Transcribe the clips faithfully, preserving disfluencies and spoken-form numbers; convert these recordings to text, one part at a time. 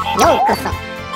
ようこそ。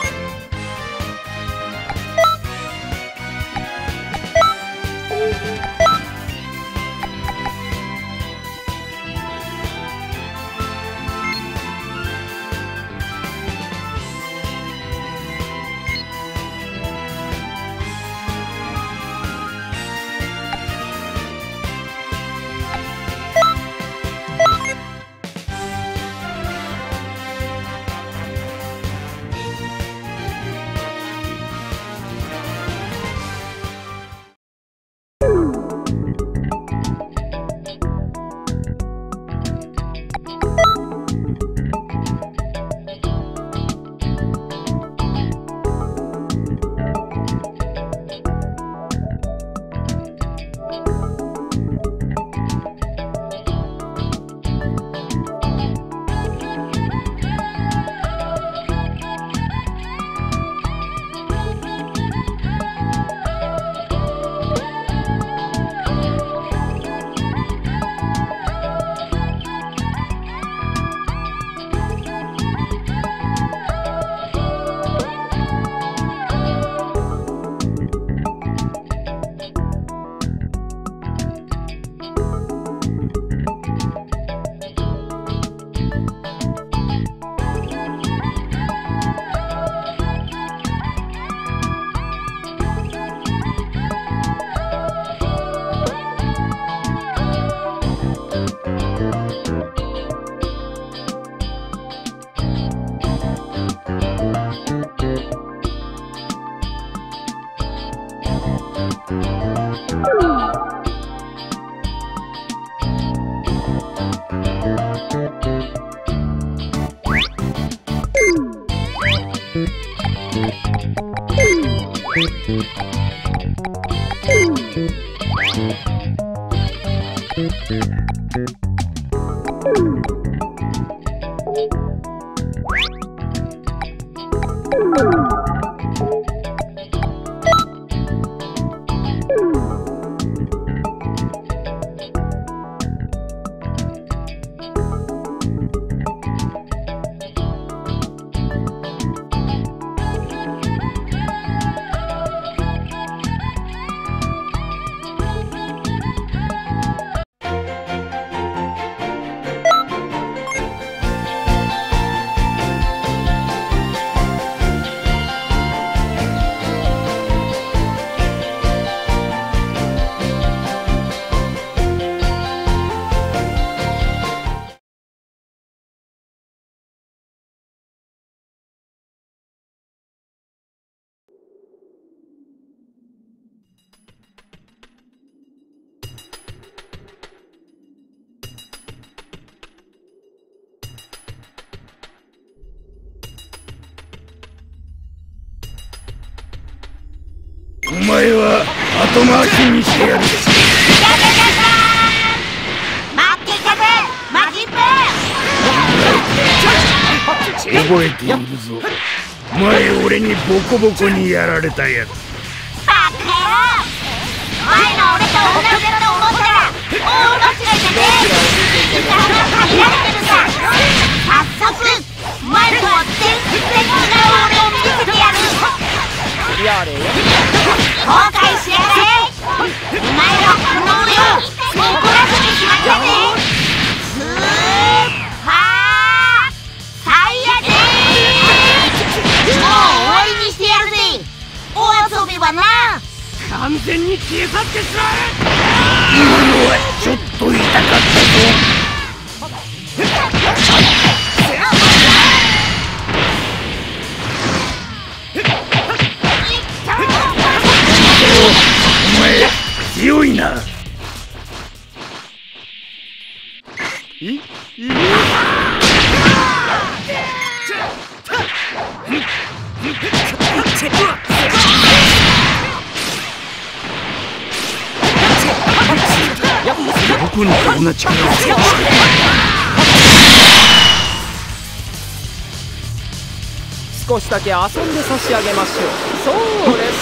お前は後回しにしてやる。 待っていたぜ、マジンペ覚えているぞ。前俺にボコボコにやられたやつ。 バカ野郎、前の俺と同じだと思ったら大間違いだぜ。時間が限られてるさ。早速前とは全然違う俺を見せてやる。 やれよ。 後悔しやがれ。お前らこの俺を怒らせてしまったぜ。スーパーサイヤ人。もう終わりにしてやるぜ。お遊びはな。 完全に消え去ってしまう。今のはちょっと痛かったぞ。お前強いな。いい僕にこんな力をつけて少しだけ遊んで差し上げましょう。それそれ。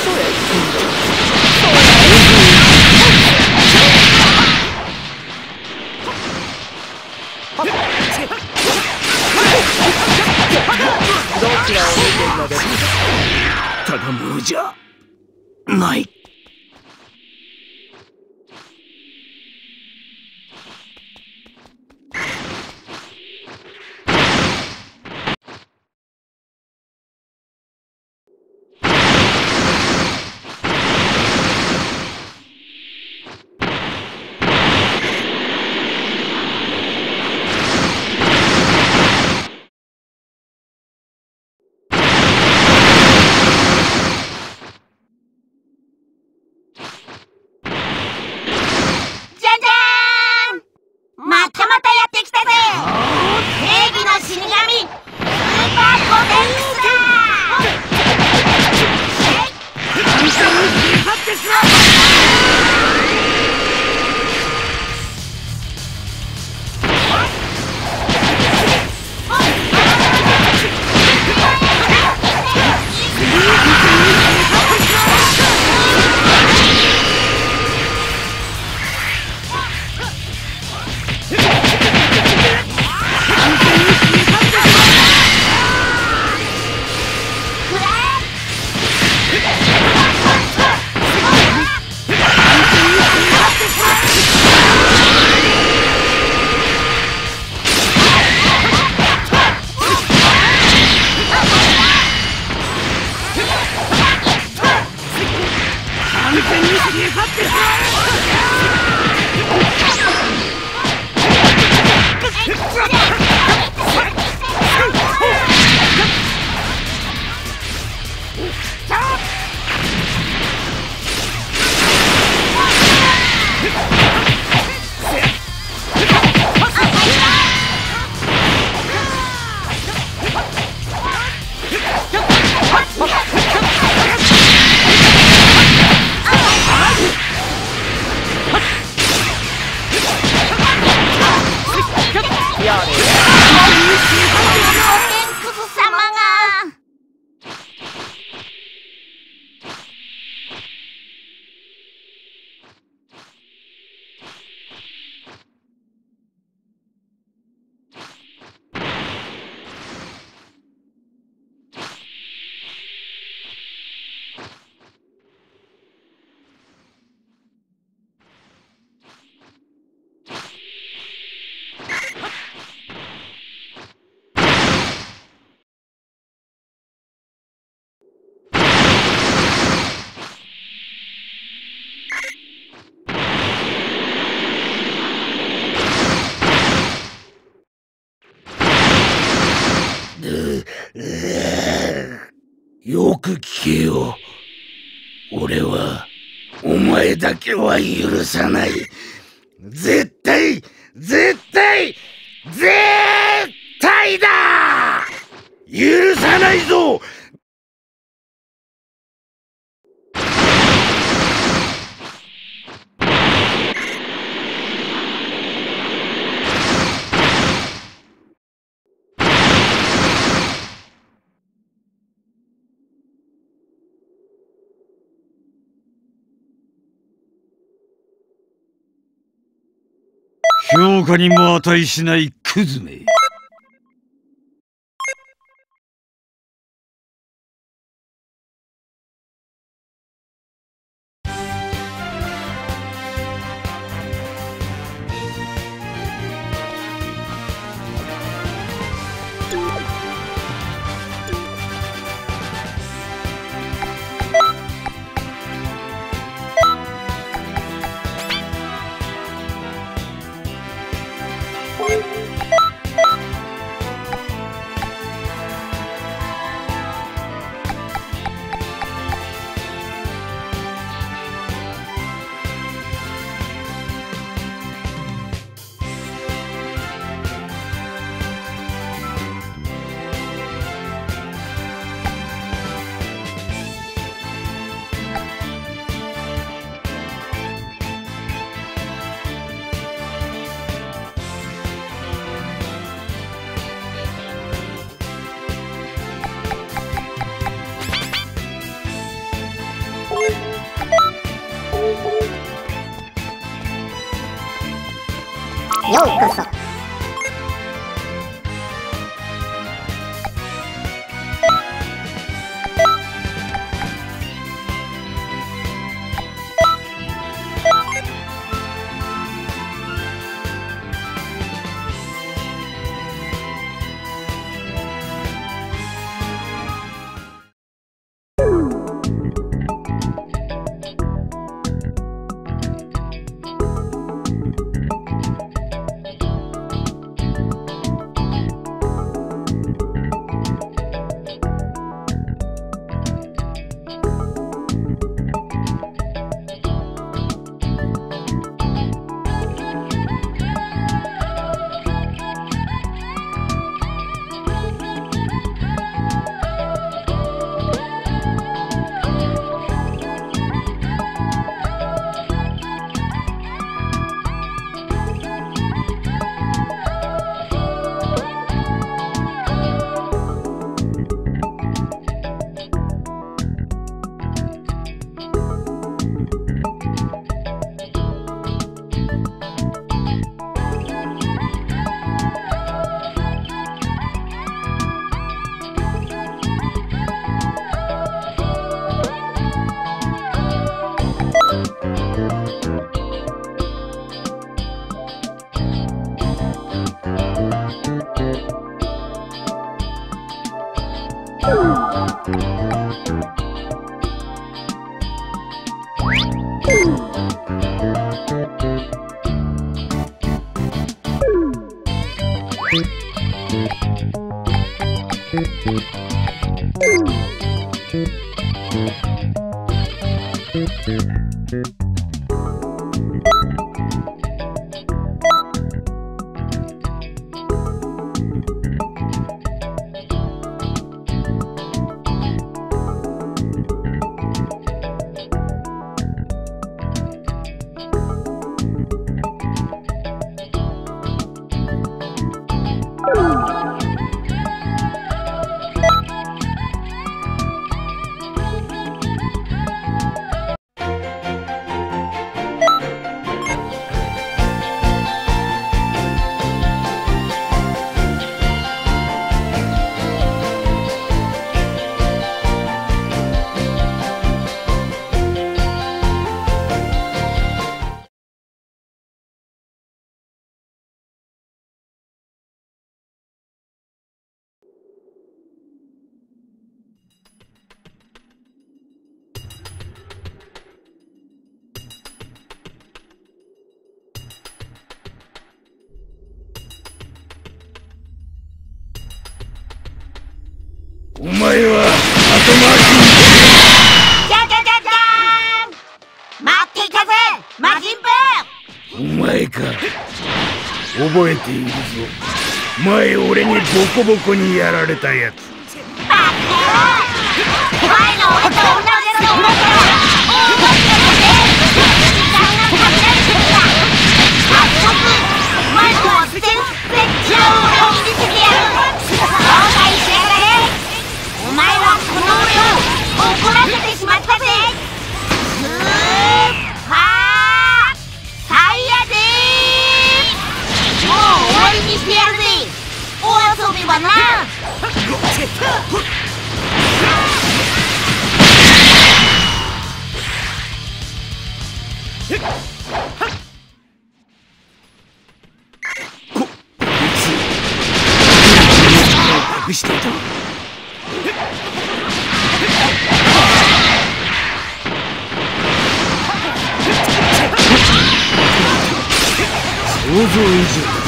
どちらをのです。 ただものじゃない。よく聞けよ。俺はお前だけは許さない。絶対絶対絶対だ。許さないぞ。評価にも値しないクズめ。 ようこそ。 お前は後回しに。 じゃじゃじゃじゃーん、待っていたぜ魔人ブー。 お前か、覚えているぞ。前俺にボコボコにやられたやつ。 バカ野郎、前の俺と同じの俺から大声で時間が限られてるんだ。早速お前とは全然違う俺を見せてやる。後悔しやがれ。お前はこの俺を怒らせてしまったぜ。スーパーサイヤでー。もう終わりにしてやるぜ、お遊びはな。 こ、こいつ隠していた。想像以上だ。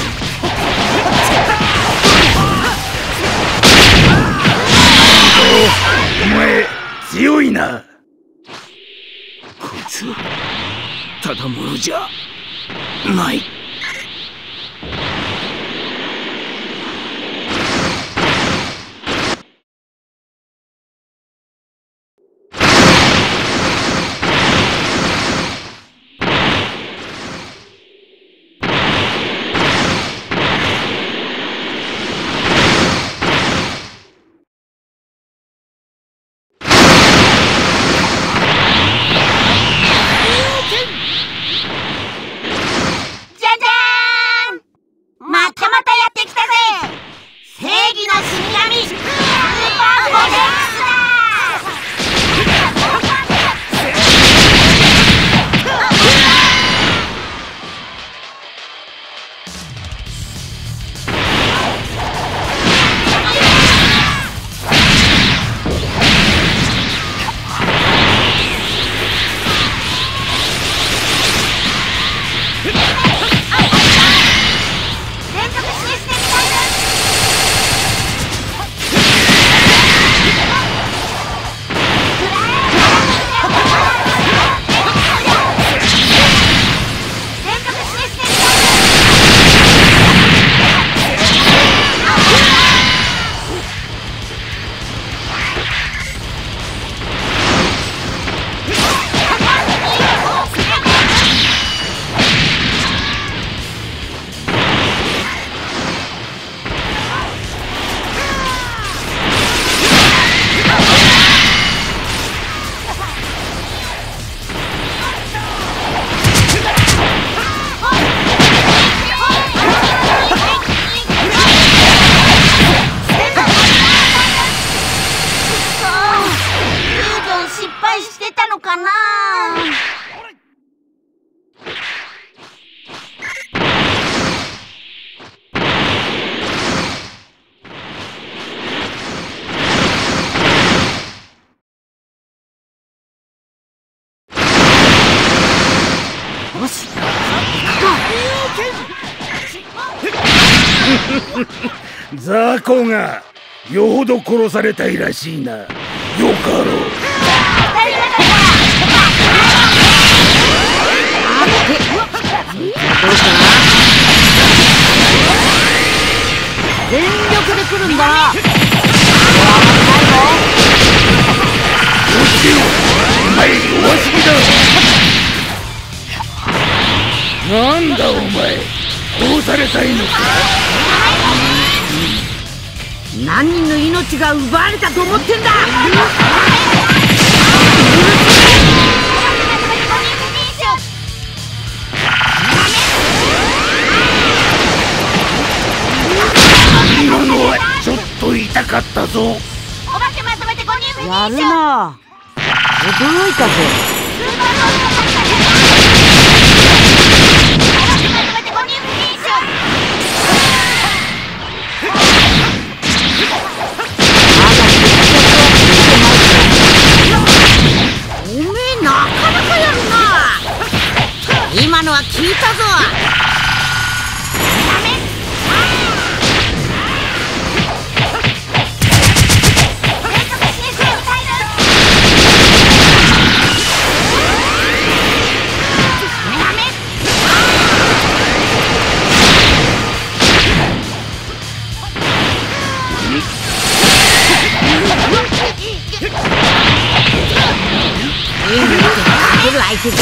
お前強いな。こいつただものじゃない。 じゃん雑魚がよほど殺されたいらしいな。よかろう。 全力で来るんだな。 落ちよ、お前弱すぎだ。なんだお前、殺されたいのか。 何人の命が奪われたと思ってんだ。 今のはちょっと痛かったぞ。 お化けまとめてごにんフィニッシュ。やるな。驚いたぜ。おめえなかなかやるな。今のは聞いたぞ。相手だ。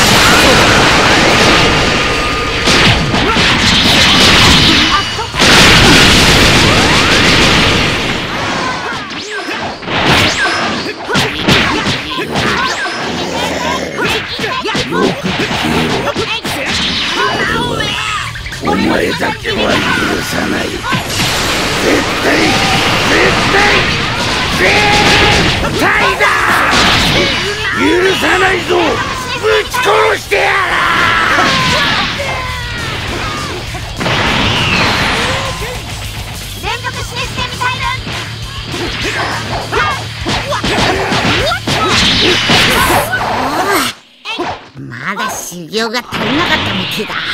お前だけは許さない。絶対絶対絶対だ。許さないぞ。ぶち殺してやら。 連続システムタイル。まだ修行が足りなかったみてえだ。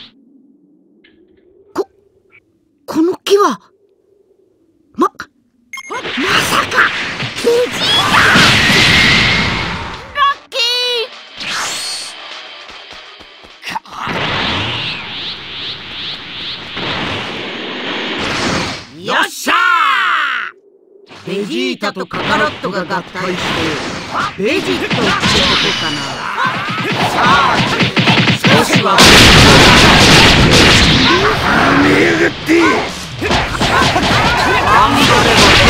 ここの木はままさかベジータ。よっしゃー。ベジータとカカロットが合体してベジットってことかな。さあ少しはあめやがって。 頑張れば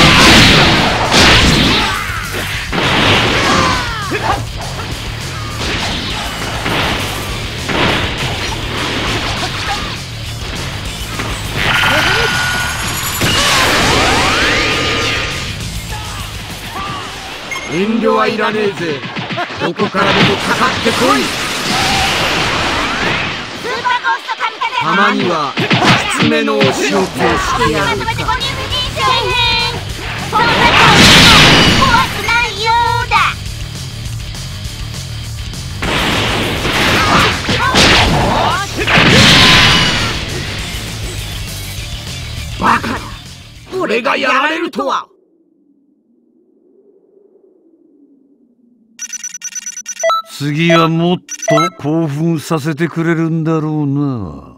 遠慮はいらねえぜ。どこからでもかかってこい。たまにはきつめのお仕置きをしてやるか。そんな怖くないようだ。バカだ。俺がやられるとは。 次はもっと興奮させてくれるんだろうな。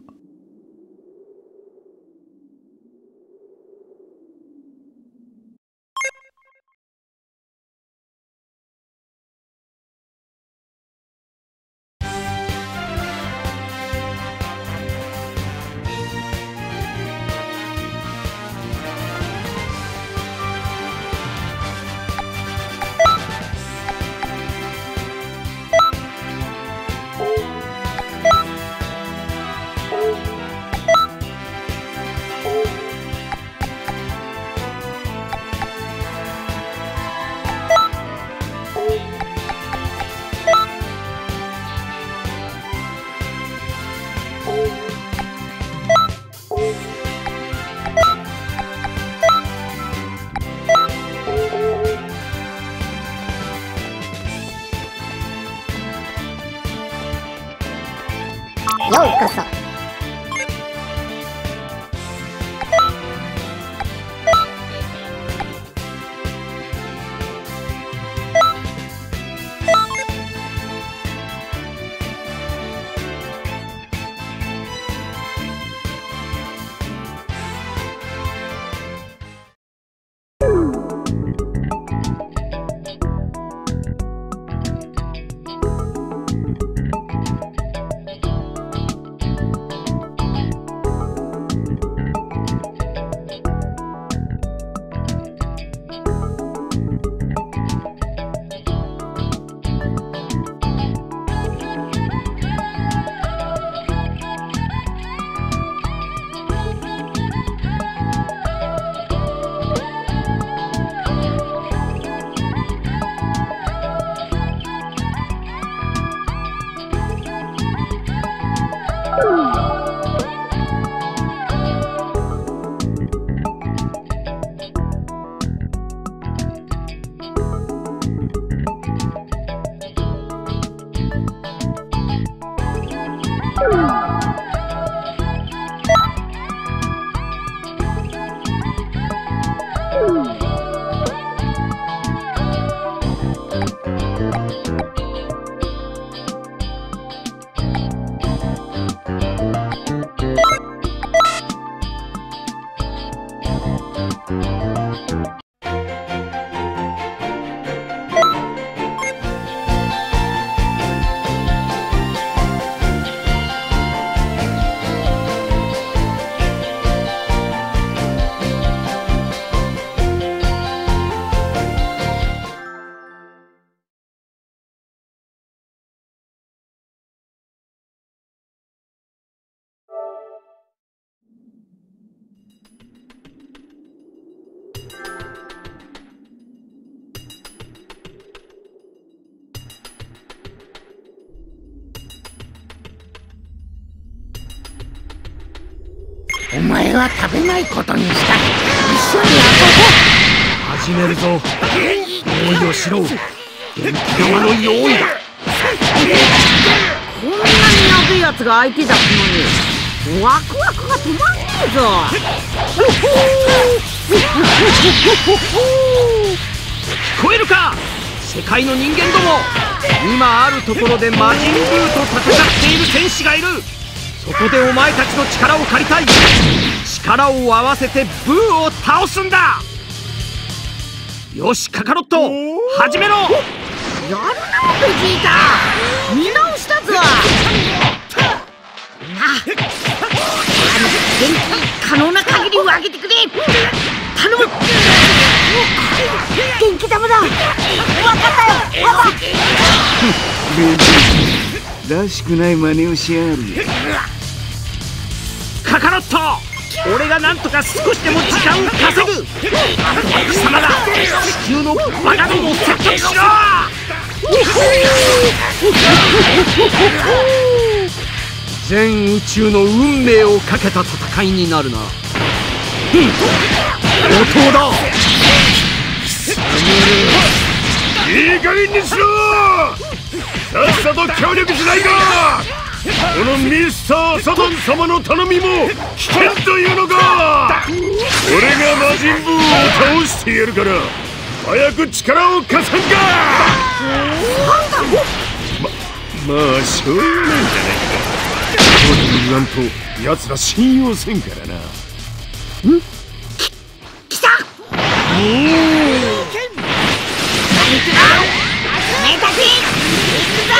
ようこそ。 前は食べないことにした。一緒に始めるぞ。用意をしろ。元気玉の用意だ。 こんなにやべえやつが相手だったのにワクワクが止まんねえぞ。 聞こえるか、世界の人間ども。今あるところで魔人ブーと戦っている戦士がいる。そこでお前たちの力を借りたい。力を合わせてブーを倒すんだ。よしカカロット、始めろ。 やるなベジータ、見直したぞ。なあ、元気可能な限りを上げてくれ。頼む。元気玉だ。分かったよ、パパ。 ベジータらしくない真似をしやがる。 カカロット、俺がなんとか少しでも時間を稼ぐ。貴様だ、地球のバカどもを説得しろ。全宇宙の運命をかけた戦いになるな。応答だ。 いい加減にしろ。さっさと協力しないか。このミスターサタン様の頼みも危険というのか。俺が魔人ブーを倒してやるから早く力を貸さんか。ま、まあしょうがないんじゃないか。そうに言わんと奴ら信用せんからな。 ん？き、来た！おー！何くら？お前たち！行くぞ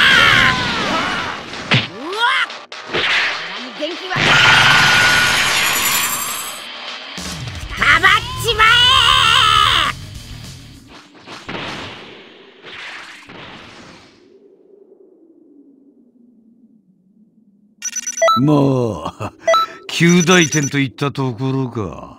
ー！うわっ！何元気はかばっちままあ及第点といったところか。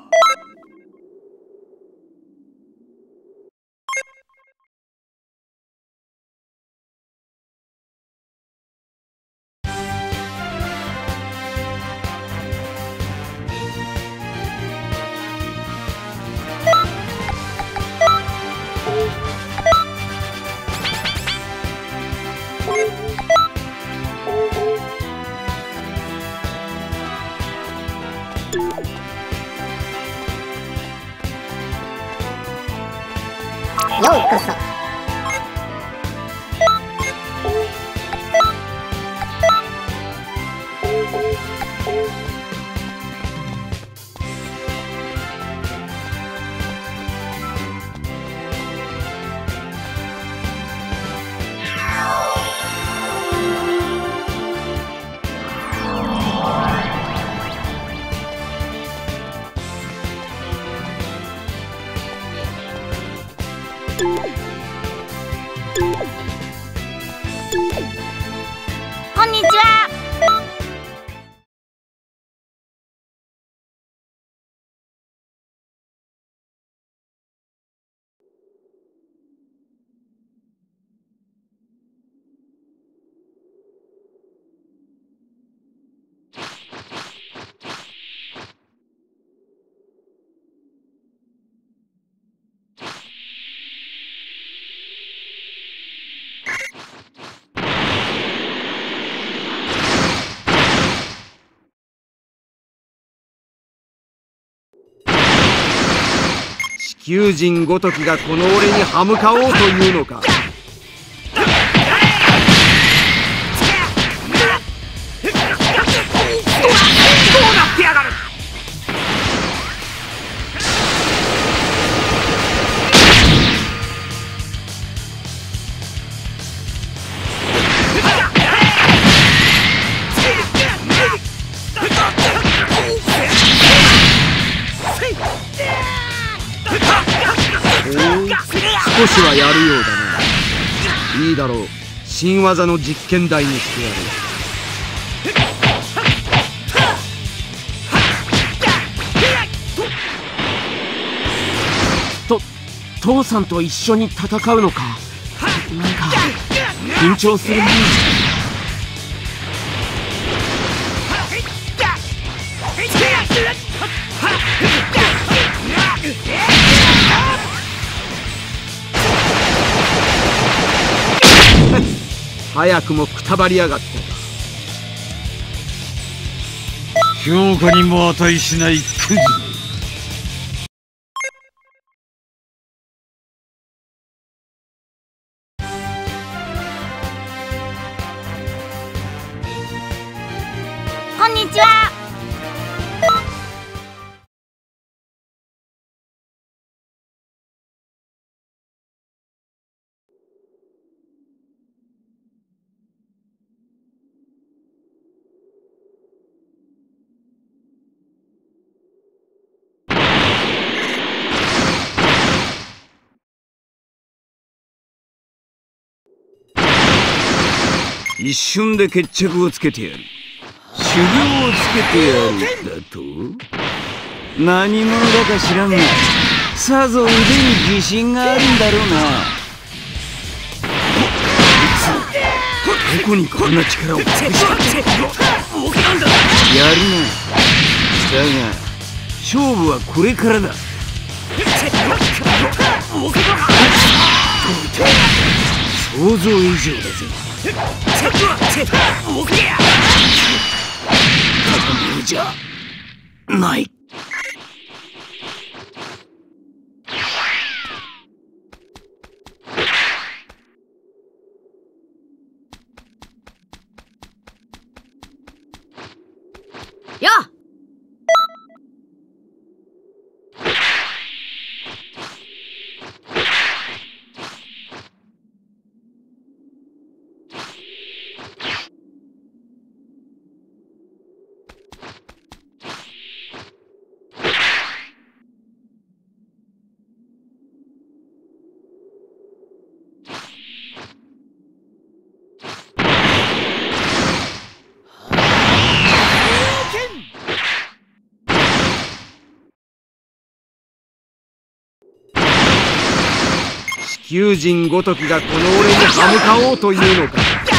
ようこそ。こんにちは。 地球人ごときがこの俺に歯向かおうというのか。どうなってやがる。少しはやるようだな。いいだろう、新技の実験台にしてやる。と父さんと一緒に戦うのか。なんか緊張するな。 早くもくたばりやがった。 評価にも値しないクズ。 こんにちは。 一瞬で決着をつけてやる。修行をつけてやるだと。何者だか知らんが、さぞ腕に自信があるんだろうな。どこにこんな力を隠したってやるな。だが勝負はこれからだ。想像以上だぜ。じゃない。 よっ。 地球人ごときがこの俺に歯向かおうというのか。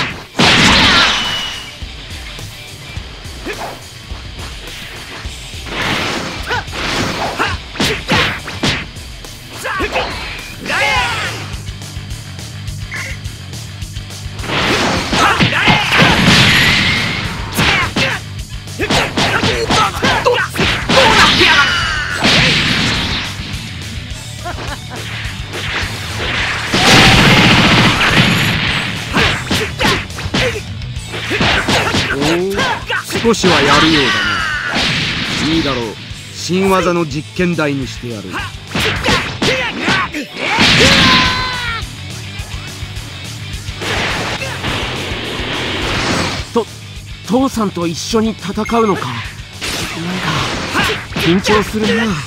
少しはやるようだね。いいだろう。新技の実験台にしてやる。と父さんと一緒に戦うのか。なんか緊張するな。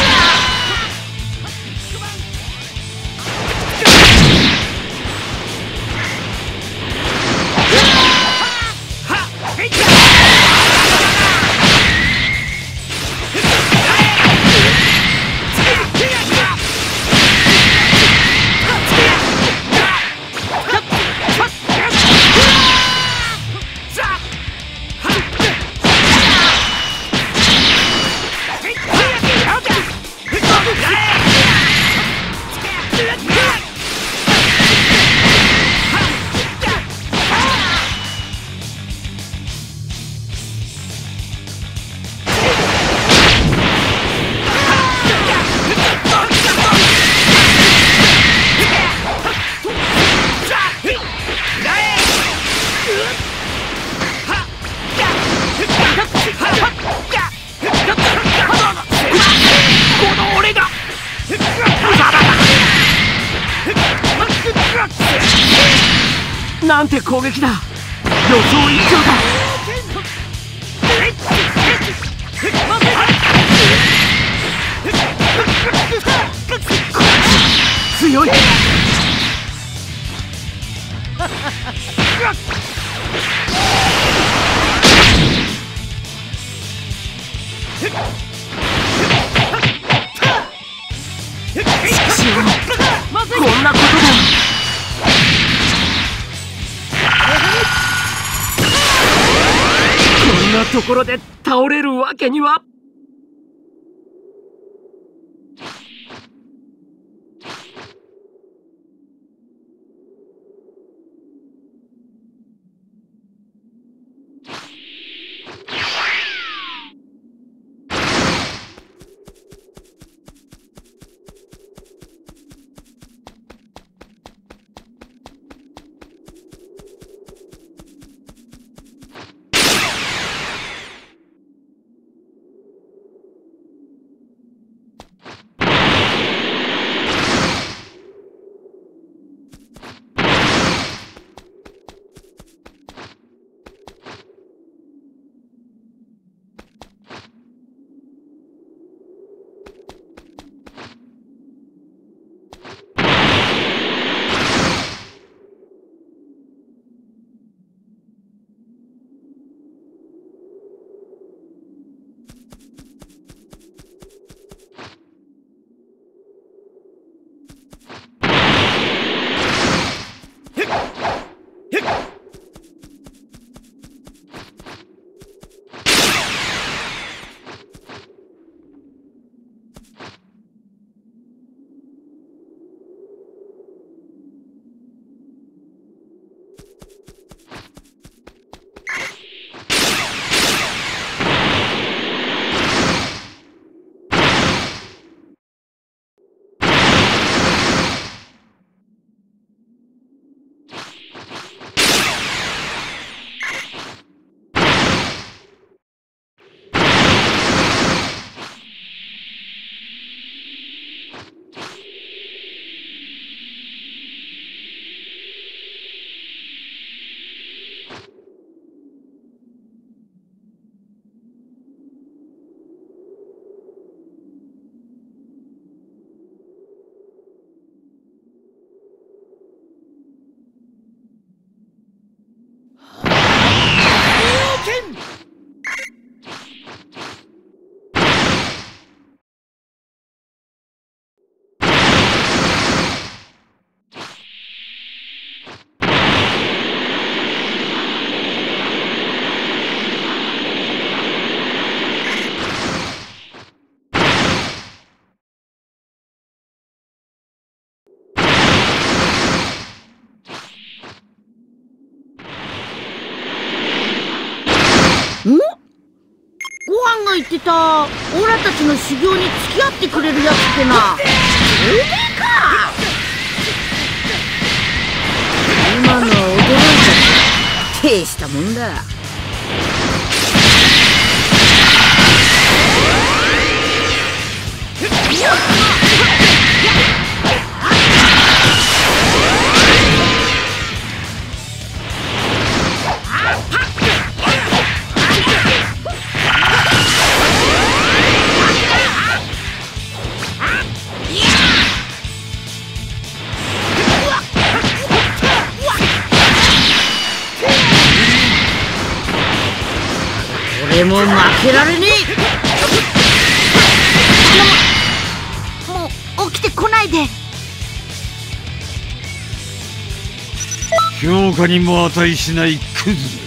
なんて攻撃だ。予想以上だ。強い。こんなことだ。こんなところで倒れるわけには。 さんが言ってたオラたちの修行に付き合ってくれるやつってな、おめえか。今のは驚いちゃった。大したもんだ。俺も負けられねえ。もう起きてこないで。 評価にも値しないクズ。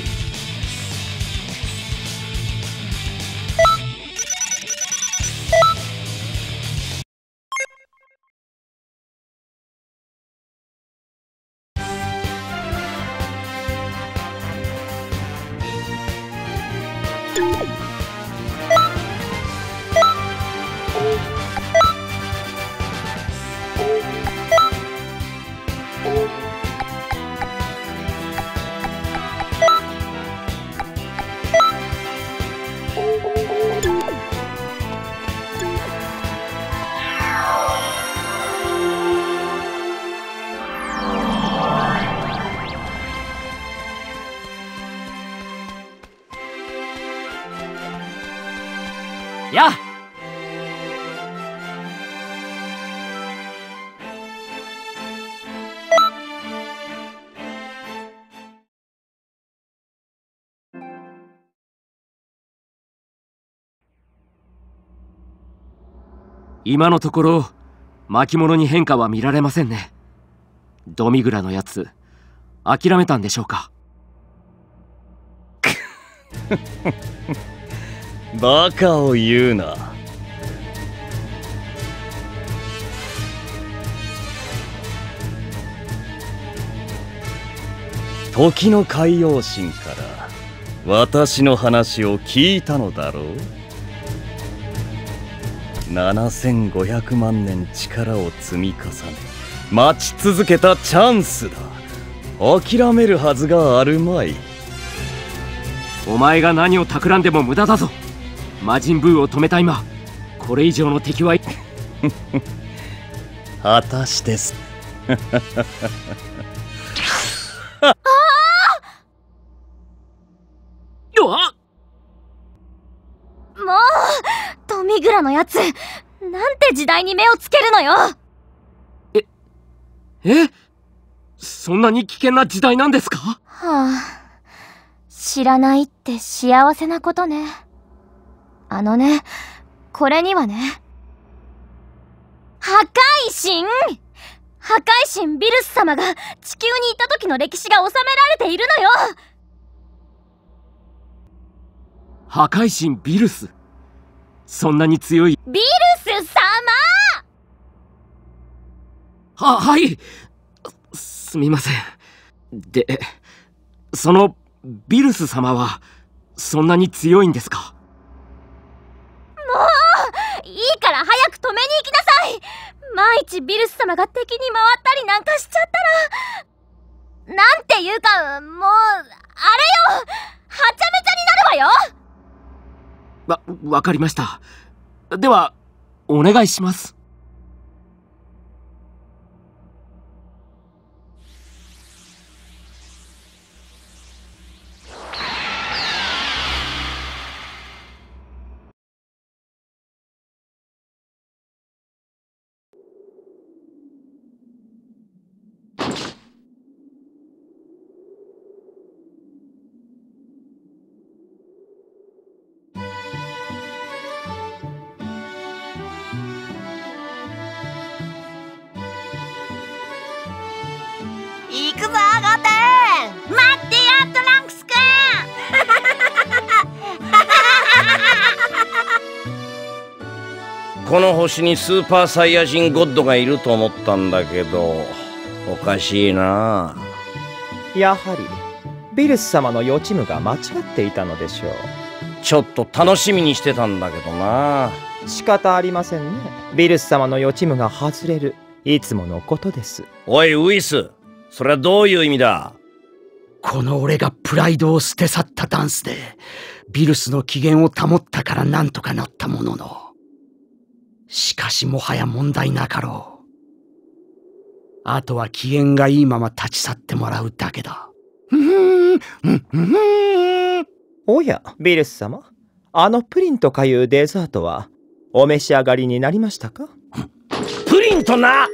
やあ、今のところ巻物に変化は見られませんね。ドミグラのやつ諦めたんでしょうか。 バカを言うな。時の海洋神から私の話を聞いたのだろう。ななせんごひゃくまんねん力を積み重ね待ち続けたチャンスだ。諦めるはずがあるまい。 お前が何を企んでも無駄だぞ。魔人ブーを止めた今、これ以上の敵は果たしてす。 あよっ、 もうドミグラのやつ、なんて時代に目をつけるのよ。 ええそんなに危険な時代なんですか。はあ、知らないって幸せなことね。あのね、これにはね、破壊神破壊神ビルス様が地球にいた時の歴史が収められているのよ。 破壊神ビルス、そんなに強い。 ビルス様。 は、はい、すみません。で、そのビルス様はそんなに強いんですか。 もういいから早く止めに行きなさい。万一ビルス様が敵に回ったりなんかしちゃったら、なんていうか、もうあれよ、はちゃめちゃになるわよ。 わ、わかりました。ではお願いします。 行くぞゴーテン。待ってよトランクスくん。この星にスーパーサイヤ人ゴッドがいると思ったんだけど、おかしいな。 やはりビルス様の予知夢が間違っていたのでしょう。 ちょっと楽しみにしてたんだけどな。 仕方ありませんね。ビルス様の予知夢が外れる、いつものことです。 おいウィス、それはどういう意味だ？ この俺がプライドを捨て去ったダンスでビルスの機嫌を保ったからなんとかなったものの、しかしもはや問題なかろう。あとは機嫌がいいまま立ち去ってもらうだけだ。 おやビルス様、あのプリンとかいうデザートはお召し上がりになりましたか？ プリンとな。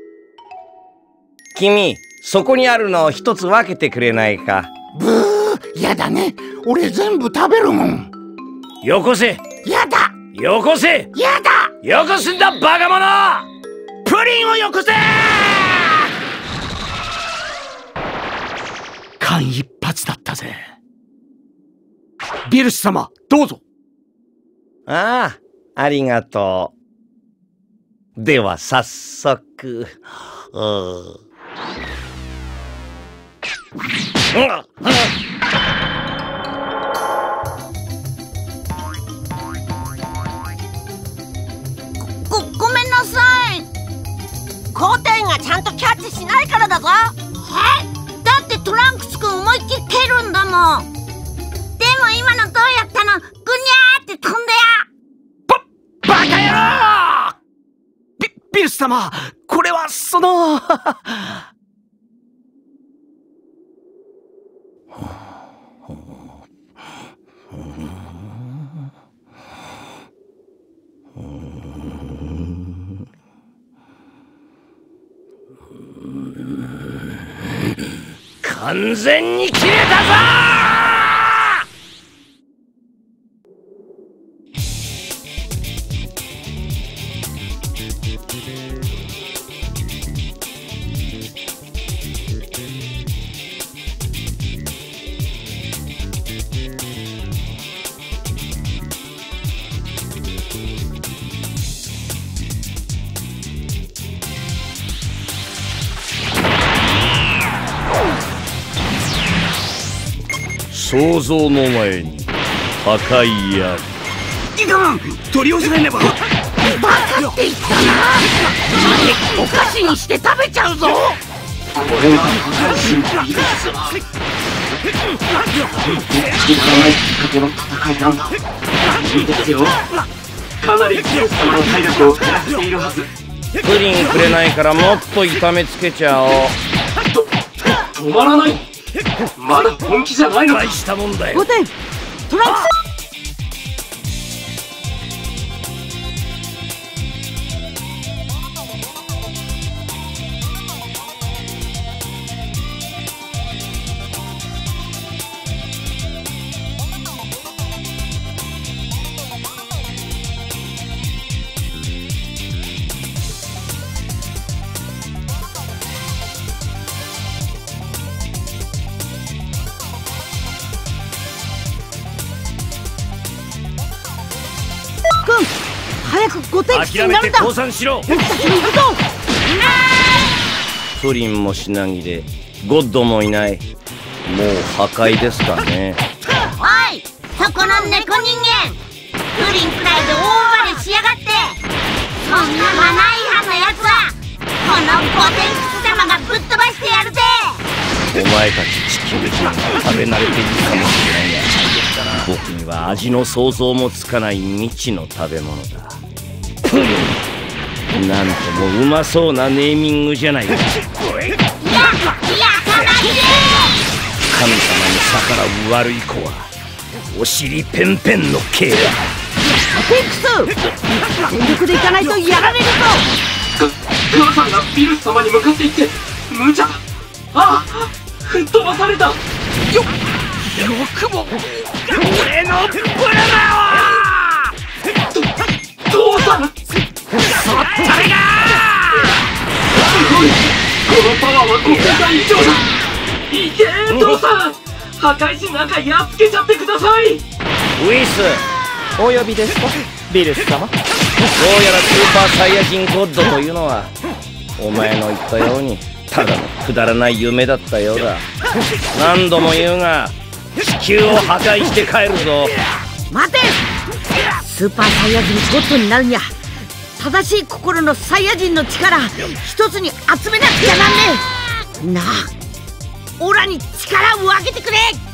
君、そこにあるのを一つ分けてくれないか？ ブー、やだね。俺全部食べるもん。 よこせ。 やだ。 よこせ。 やだ。 よこすんだバカ者。プリンをよこせ。 間一髪だったぜ。ビルス様、どうぞ。 ああ、ありがとう。では早速。うご、ごめんなさい。交代がちゃんとキャッチしないからだぞ。え？だってトランクス君思いっきり蹴るんだもん。でも今のどうやったの？ぐにゃーって飛んでや。 バカ野郎！ビ、ビルス様、これはその完全に切れたぞ。想像の前に破壊あり。 いかん、取り寄せねば。バカって言ったな。お菓子にして食べちゃうぞ。俺はビルスは過去の戦いなんだ。いいですよ。かなりビルス様の体力を減らしているはず。 プリンくれないからもっと痛めつけちゃおう。 と止まらない。まだ本気じゃないのか。 大したもんだよ。 ごてん、トランクス。早くごてん口になるんだ。 降参しろ。 僕たちも行くぞ。 プリンも品切れ、ゴッドもいない。もう破壊ですかね。 おい、そこの猫人間、プリンくらいで大暴れしやがって。そんなマナー違反のやつはこのごてん口様がぶっ飛ばしてやるぜ。 お前たち地球人は食べ慣れているかもしれないが、僕には味の想像もつかない未知の食べ物だ。プリン、なんともうまそうなネーミングじゃないか。いや、 やかないで。 神様に逆らう悪い子はお尻ペンペンの刑だ。 テンクス、全力でいかないとやられるぞ。 母さんがビルス様に向かっていって無茶だ。ああ、吹っ飛ばされた。よ、よくも俺のプラマを。父さん、そったれがすごい。このパワーはごせんかい以上だ。いけー父さん、破壊神なんかやっつけちゃってください。 ウィス、 お呼びですかビルス様。 どうやらスーパーサイヤ人ゴッドというのはお前の言ったようにただのくだらない夢だったようだ。何度も言うが地球を破壊して帰るぞ。 待て。スーパーサイヤ人ゴッドになるには正しい心のサイヤ人の力一つに集めなくちゃなんねえ。みんなオラに力を分けてくれ。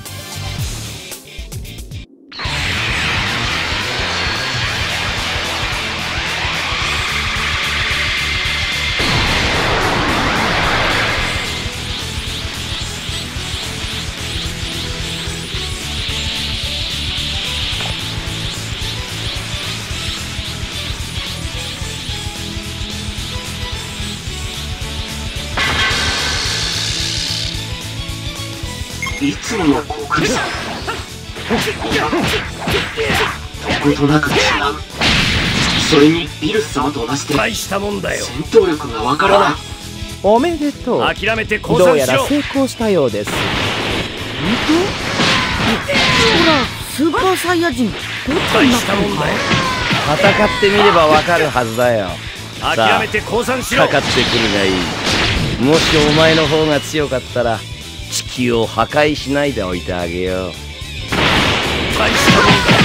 いつもの航空さどことなく違う。それにビルス様と同じで大したもんだよ。 戦闘力がわからない。 おめでとう。 諦めて降どうや参しろ。 ら成功したようです。 ほらスーパーサイヤ人ゴッドになったのか。 戦ってみればわかるはずだよ。諦めて降参しろ。かかってくるがいい。もしお前の方が強かったら地球を破壊しないでおいてあげよう。大したもんだ。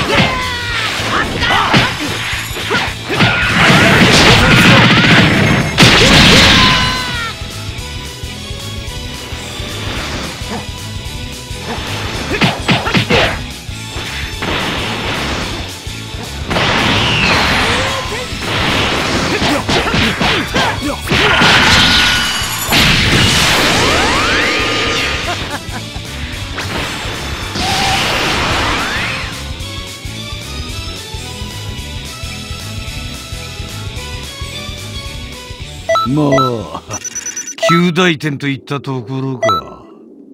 まあ及第点といったところか。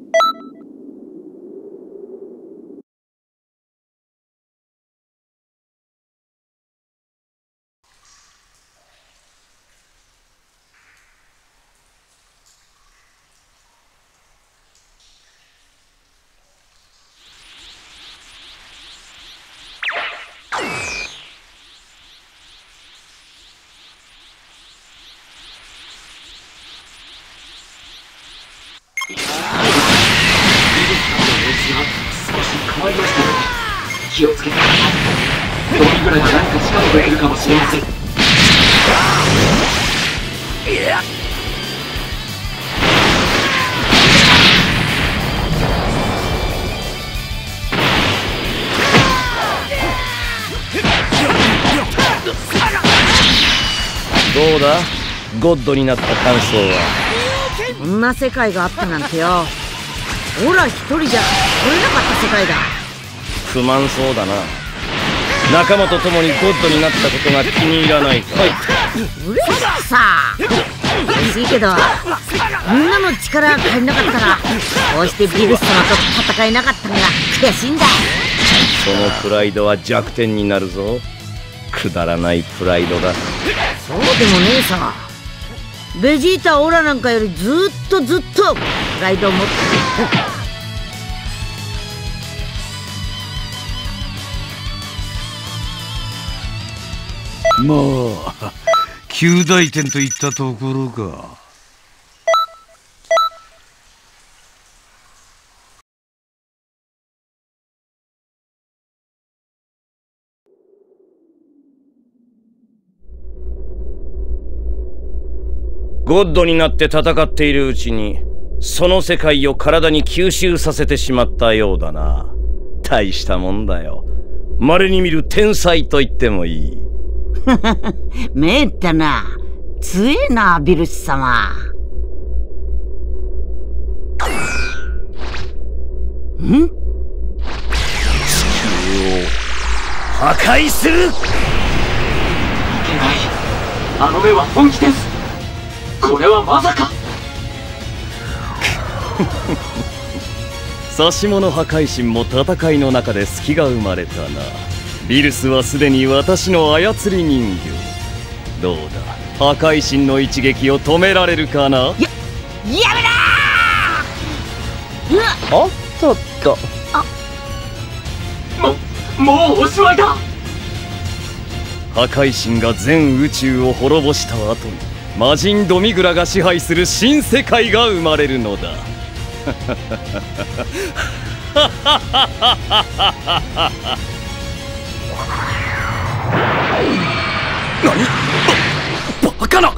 気をつけてください。ドミグラが何か仕掛けているかもしれません。 どうだゴッドになった感想は。 こんな世界があったなんてよ。オラ一人じゃ取れなかった世界だ。 不満そうだな。仲間と共にゴッドになったことが気に入らないか。 うれしくさ嬉しいけどみんなの力が足りなかったらこうしてビルス様と戦えなかったのが悔しいんだ。 そのプライドは弱点になるぞ。くだらないプライドだ。 そうでもねえさ。ベジータオラなんかよりずっとずっとプライドを持ってる。 まあ及第点といったところか。 ゴッドになって戦っているうちにその世界を体に吸収させてしまったようだな。大したもんだよ。稀に見る天才と言ってもいい。 めったな強えなビルス様。ん？ 地球を破壊する。 いけない。あの目は本気です。これはまさか。 指し物破壊神も戦いの中で隙が生まれたな。ビルスはすでに私の操り人形。どうだ破壊神の一撃を止められるかな。や、やめろー。 おっとっと。 あも、もうおしまいだ。 破壊神が全宇宙を滅ぼした後に魔人ドミグラが支配する新世界が生まれるのだ。 ババカな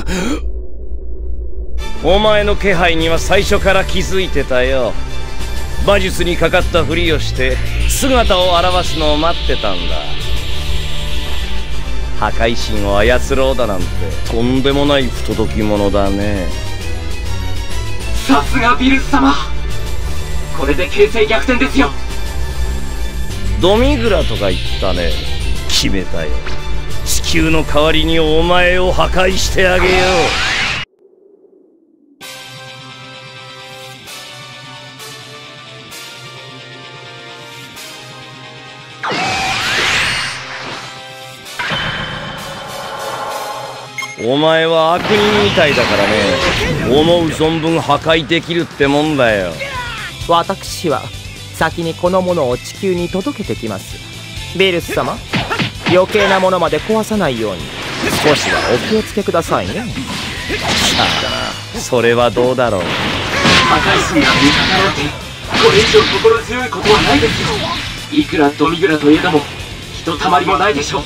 お前の気配には最初から気づいてたよ。魔術にかかったふりをして姿を現すのを待ってたんだ。破壊神を操ろうだなんてとんでもない不届き者だね。 さすがビルス様、これで形勢逆転ですよ。 ドミグラとか言ったね。決めたよ。地球の代わりにお前を破壊してあげよう。お前は悪人みたいだからね。思う存分破壊できるってもんだよ。 私は先にこのものを地球に届けてきます。ビルス様、余計なものまで壊さないように少しはお気をつけくださいね。 さあ、それはどうだろう。 破壊神が味方なんてこれ以上心強いことはないですよ。いくらドミグラといえどもひとたまりもないでしょう。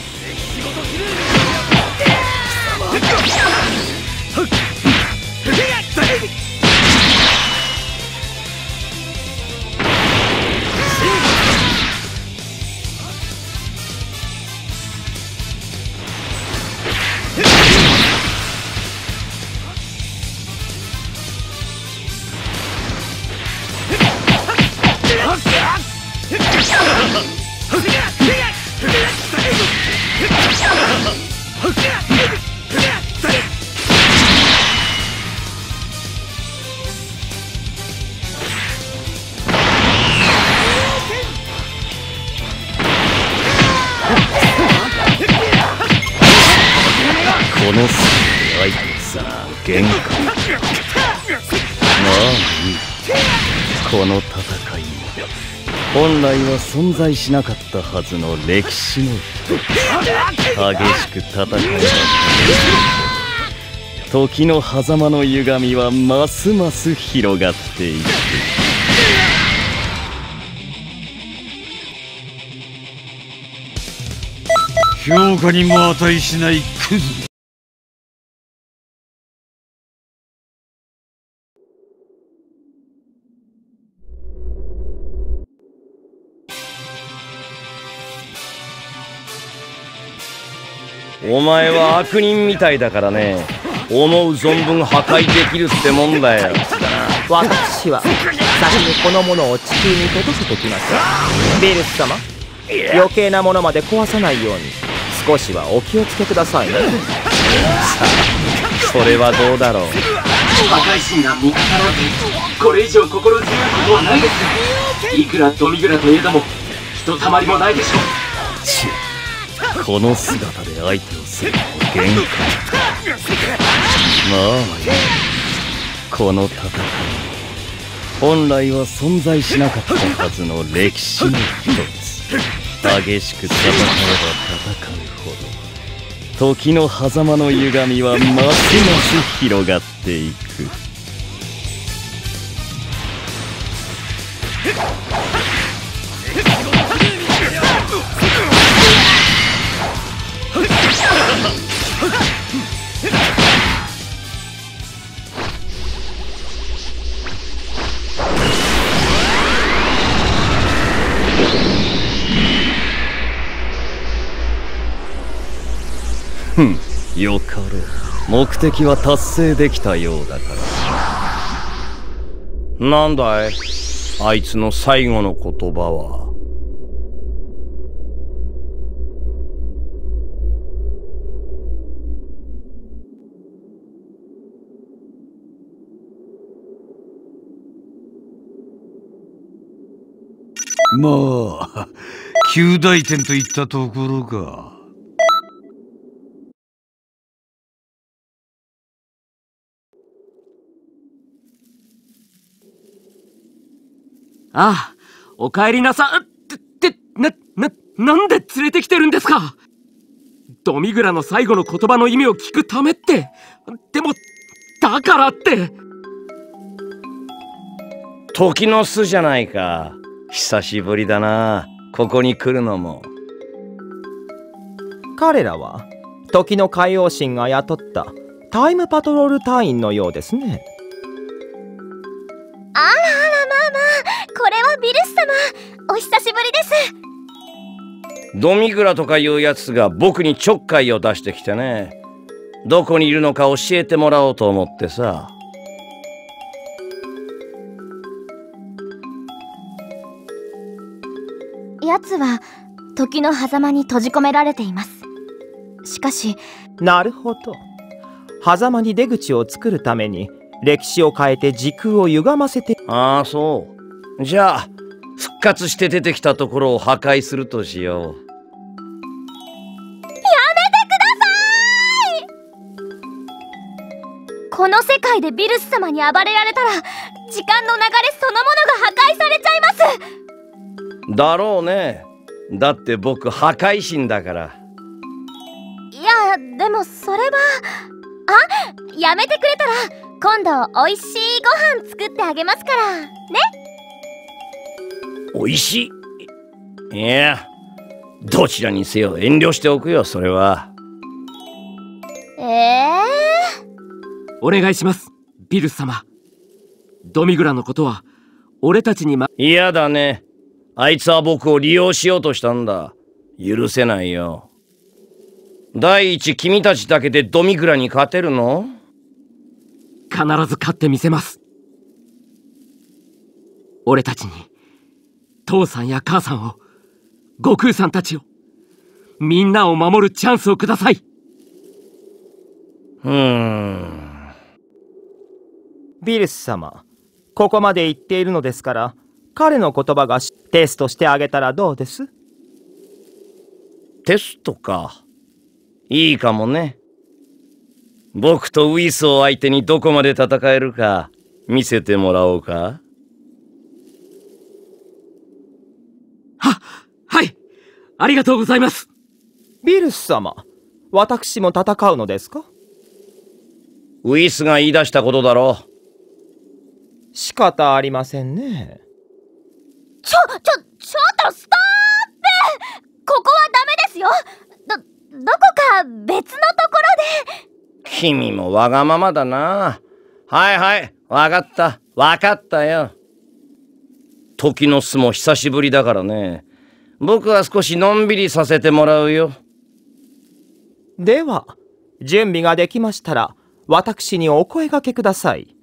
この隙で相手する限界。まあいい。この戦いも本来は存在しなかったはずの歴史の人。激しく戦えば時の狭間の歪みはますます広がっていく。 評価にも値しないクズ。 お前は悪人みたいだからね。思う存分破壊できるってもんだよ。 私は先にこのものを地球に届けてきます。ビルス様、余計なものまで壊さないように少しはお気をつけくださいね。さあ、それはどうだろう。 破壊神が味方なんてこれ以上心強いことはないですよ。いくらドミグラといえどもひとたまりもないでしょう。 この姿で相手をするのも限界。まあいい。この戦い本来は存在しなかったはずの歴史の一つ。激しく戦えば戦うほど時の狭間の歪みはますます広がっていく。ふん、よかろう。目的は達成できたようだから。なんだい、あいつの最後の言葉は。 まあ及第点といったところか。 ああ、お帰りなさ。って、って、な、な、なんで連れてきてるんですか。ドミグラの最後の言葉の意味を聞くためって。でも、だからって。 時の巣じゃないか。久しぶりだな、ここに来るのも。 彼らは時の海王神が雇ったタイムパトロール隊員のようですね。 あらあら、まあまあ、これはビルス様、お久しぶりです。 ドミグラとかいうやつが僕にちょっかいを出してきてね。どこにいるのか教えてもらおうと思ってさ。 奴は時の狭間に閉じ込められています。しかし、 なるほど。狭間に出口を作るために歴史を変えて時空を歪ませて。 ああ、そう。じゃあ復活して出てきたところを破壊するとしよう。 やめてください！この世界でビルス様に暴れられたら時間の流れそのものが破壊されちゃいます。 だろうね。だって僕破壊神だから。 いや、でもそれは。あ、やめてくれたら今度おいしいご飯作ってあげますからね。 おいしい。いや、どちらにせよ遠慮しておくよ、それは。 ええー、お願いします、ビルス様。ドミグラのことは俺たちにま。 嫌だね。あいつは僕を利用しようとしたんだ。許せないよ。第一、君たちだけでドミグラに勝てるの？ 必ず勝ってみせます。俺たちに父さんや母さんを、悟空さんたちを、みんなを守るチャンスをください。 うーん。 ビルス様、ここまで言っているのですから彼の言葉がテストしてあげたらどうです？ テストか。いいかもね。僕とウィスを相手にどこまで戦えるか見せてもらおうか。 は、はい。ありがとうございます。 ビルス様、私も戦うのですか？ ウィスが言い出したことだろう。 仕方ありませんね。 ちょ、ちょ、ちょっとストップ！ここはダメですよ。ど、どこか別のところで。 君もわがままだな。はいはい、わかった、わかったよ。時の巣も久しぶりだからね。僕は少しのんびりさせてもらうよ。 では、準備ができましたら、私にお声掛けください。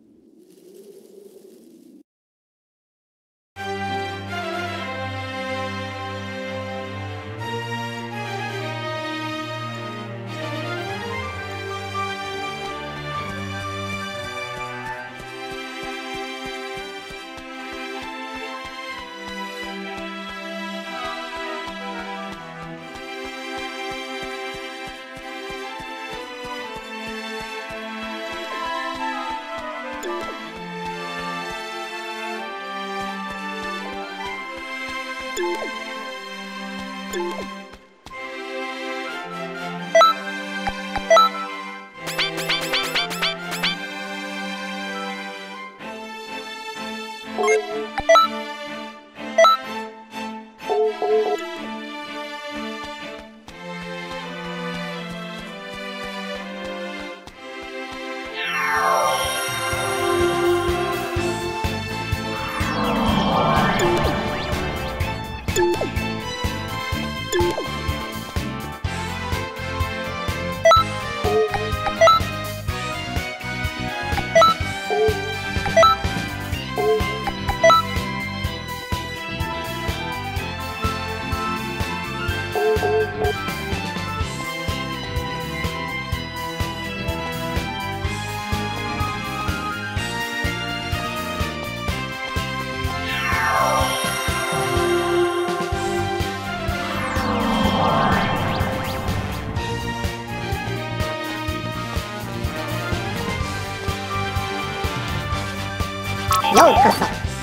ようこそ。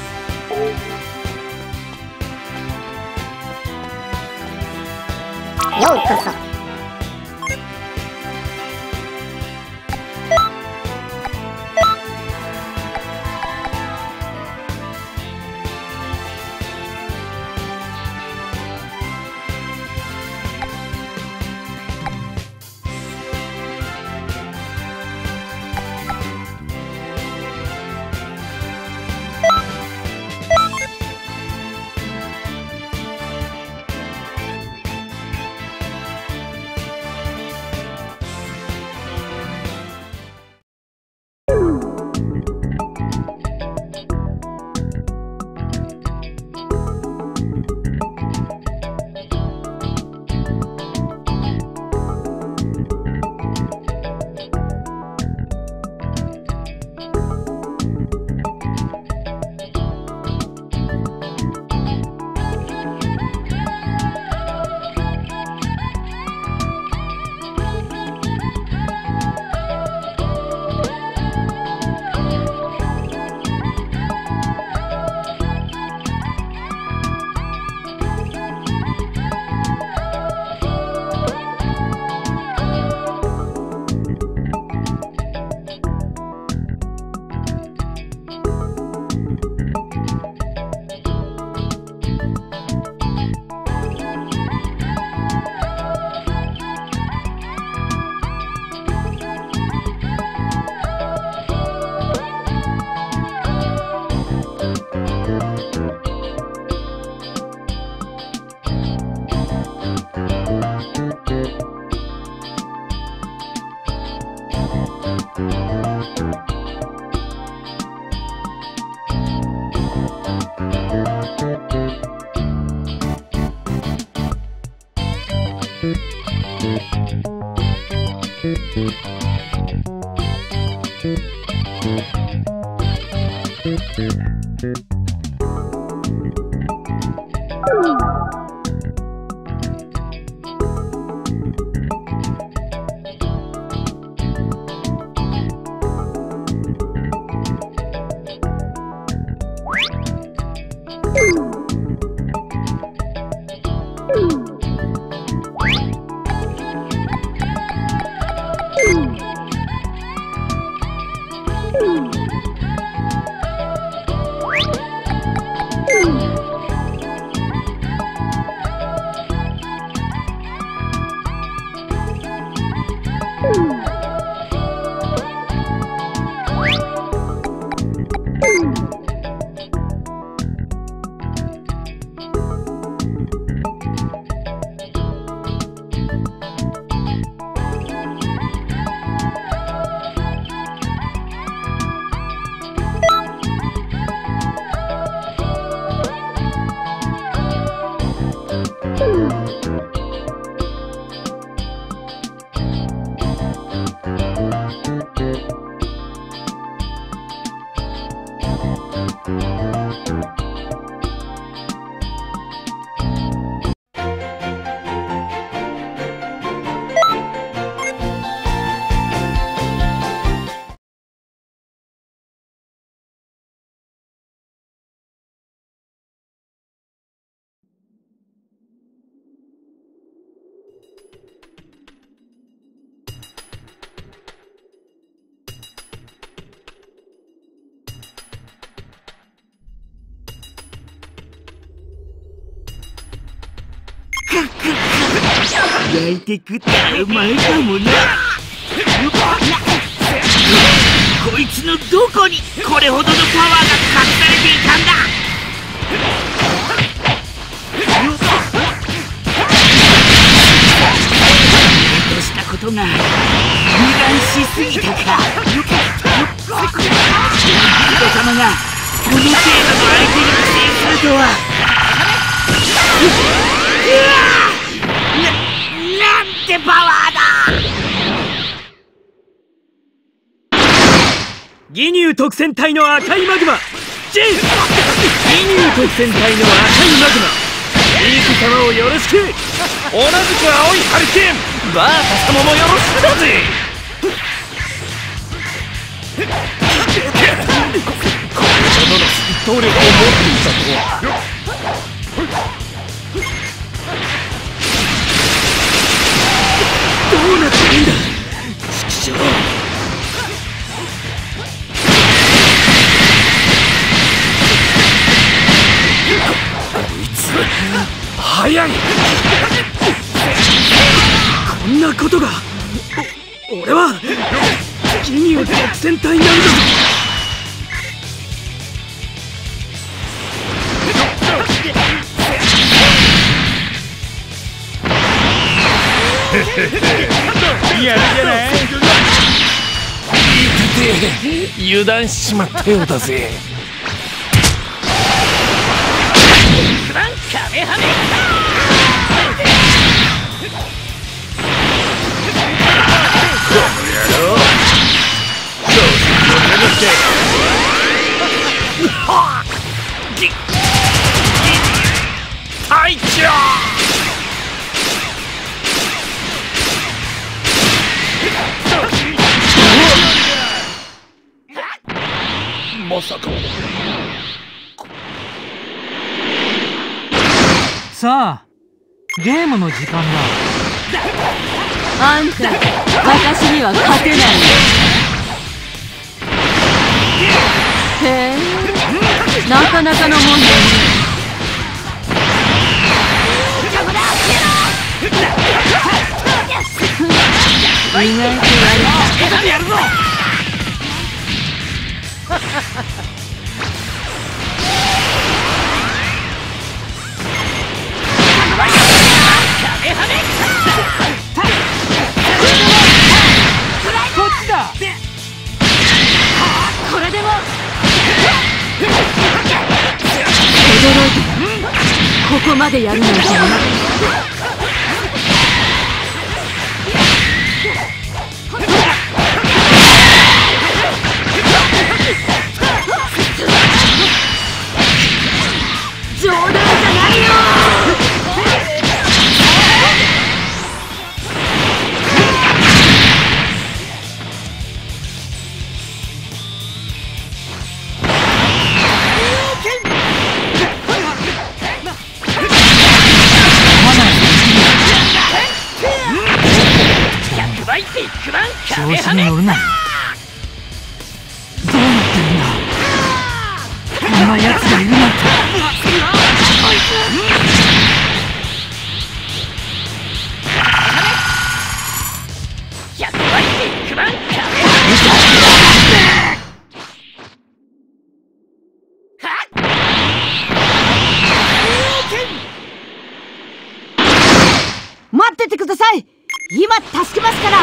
ようこそ。 焼いて食ったらうまいかもな。こいつのどこにこれほどのパワーが隠されていたんだ。落としたことが油断しすぎたか。人様がこの程度の相手に苦戦するとは。な、なんてパワーだ。 義乳特戦隊の赤いマグマ J 義乳特戦隊の赤いマグマリーク様をよろしく。同じく青いハリケーンバータ様もよろしくだぜ。これほどの戦闘力を持っていたとは。どうなってるんだ畜生。早い。こんなことが。お俺は義乳特戦隊なんだぞ。やるじゃない。いてて油断しちまったようだぜ。カメハメこの野郎調子に乗れなくてぎぎ隊長まさか。 さあ、ゲームの時間だ。 あんた、私には勝てないよ。へえ、なかなかのもんだね。意外とやるか。やるぞ。 こっちだ。 これでもここまでやるなんてね。 冗談じゃないよ。 調子に乗るな。どうなってるんだ。こんな奴がいるなんて。 待っててください。今助けますから。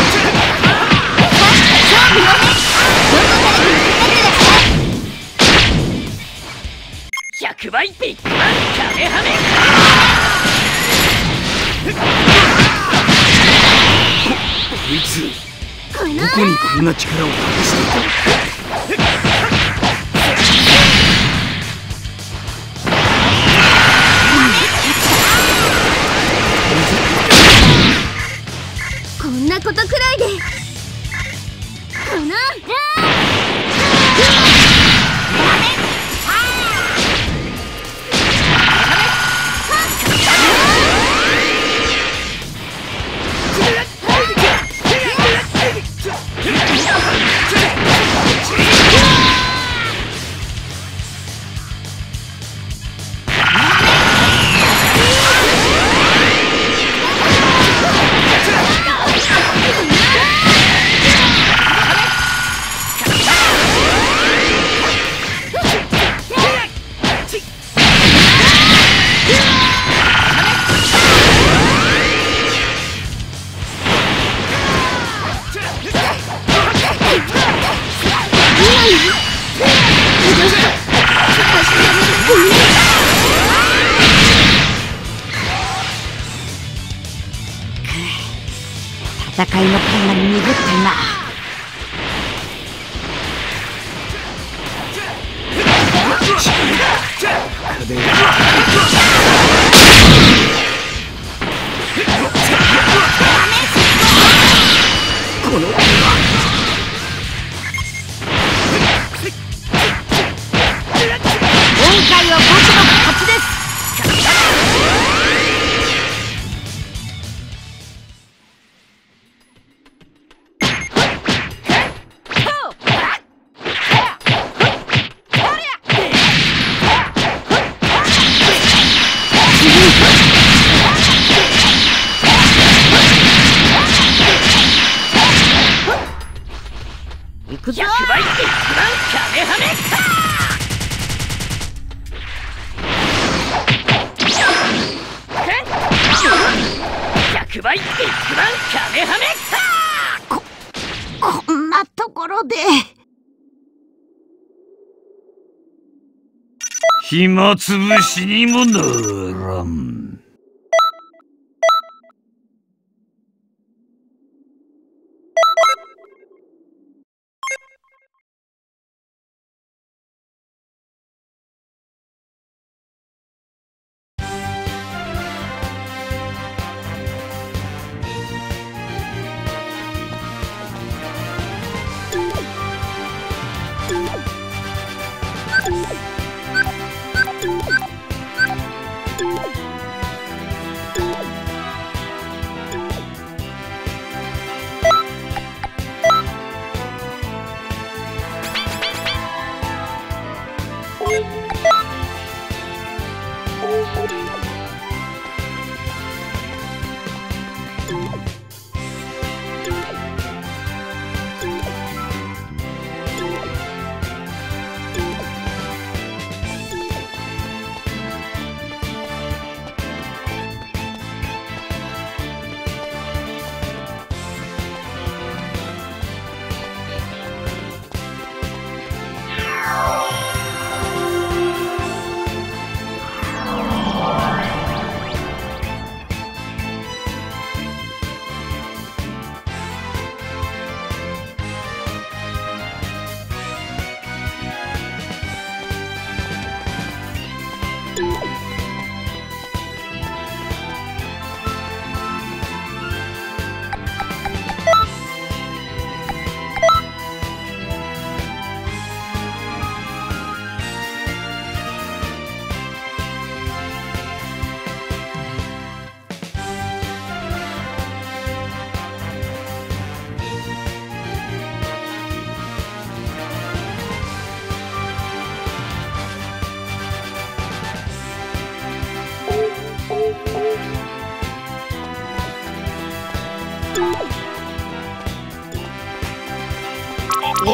ひゃくばいビッグバンカメハメ。 こいつどこにこんな力を隠していた。 こんなことくらいでこの戦いの感が鈍ってんな。 この今回は僕の勝ちです。 ひゃくばいビッグバンカメハメ。ひゃくばいビッグバンカメハメ。 ここんなところで暇つぶしにもならん。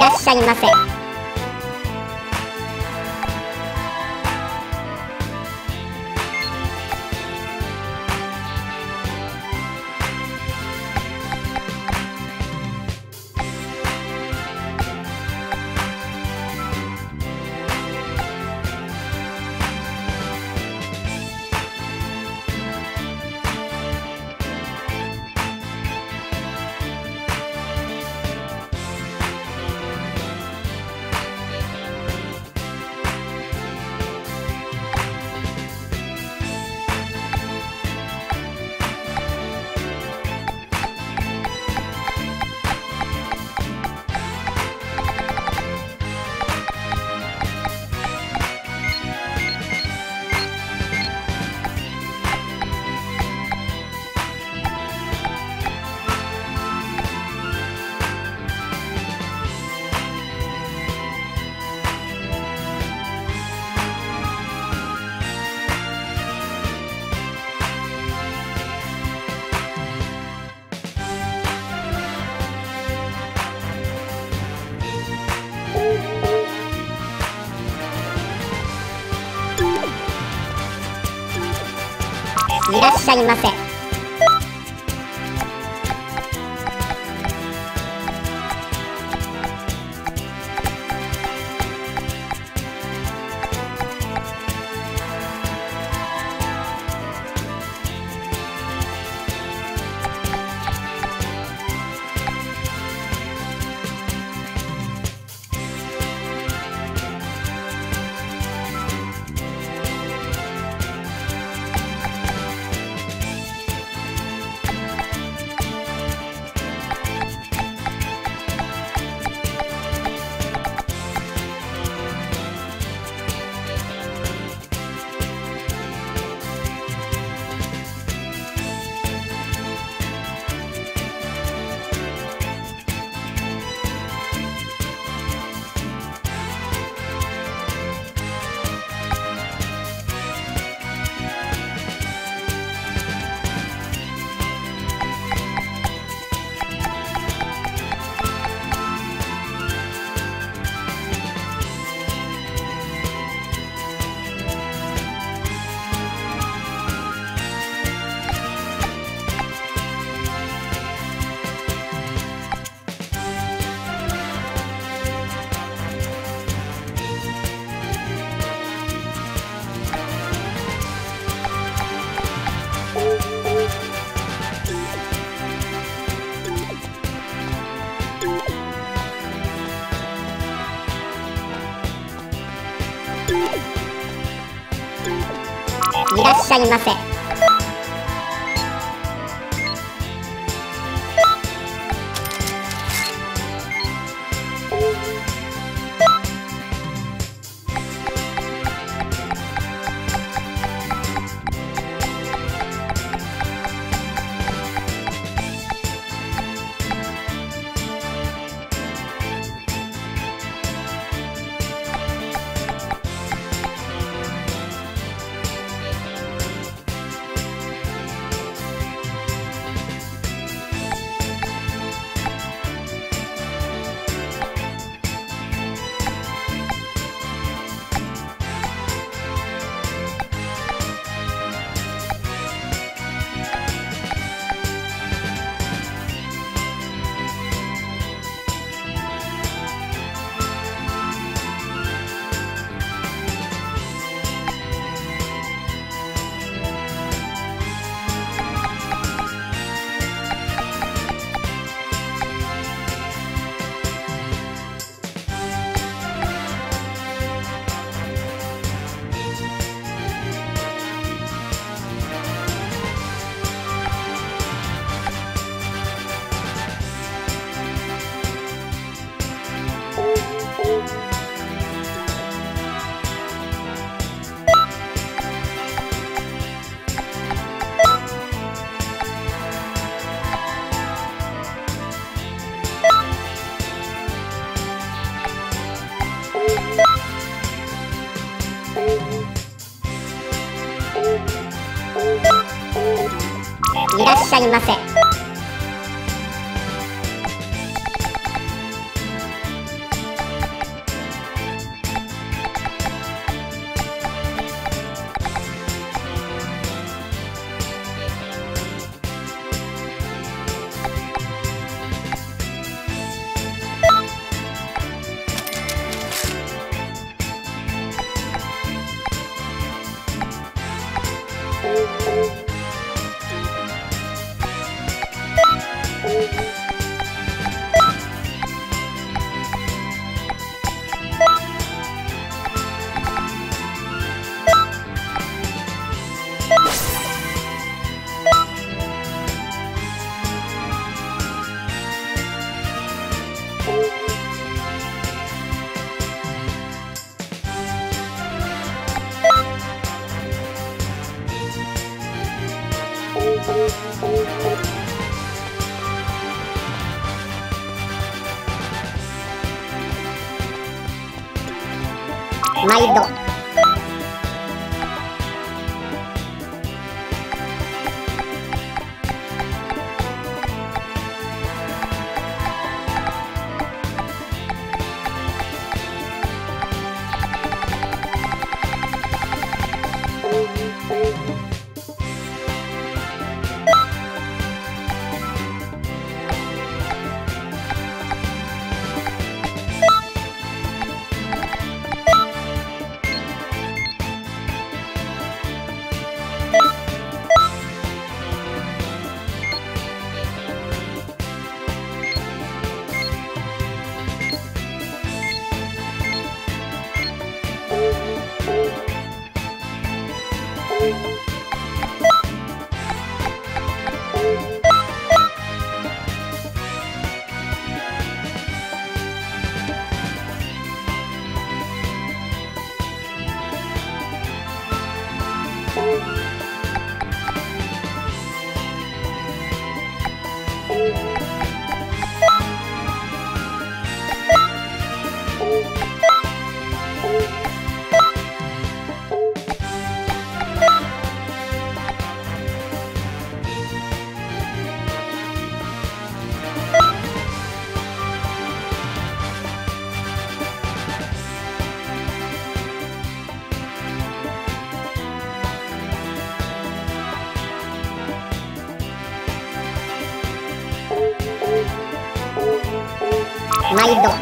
らっしゃいませ。いらっしゃいませ。いらっしゃいませ。いらっしゃいませ。 マイルド。マイルド。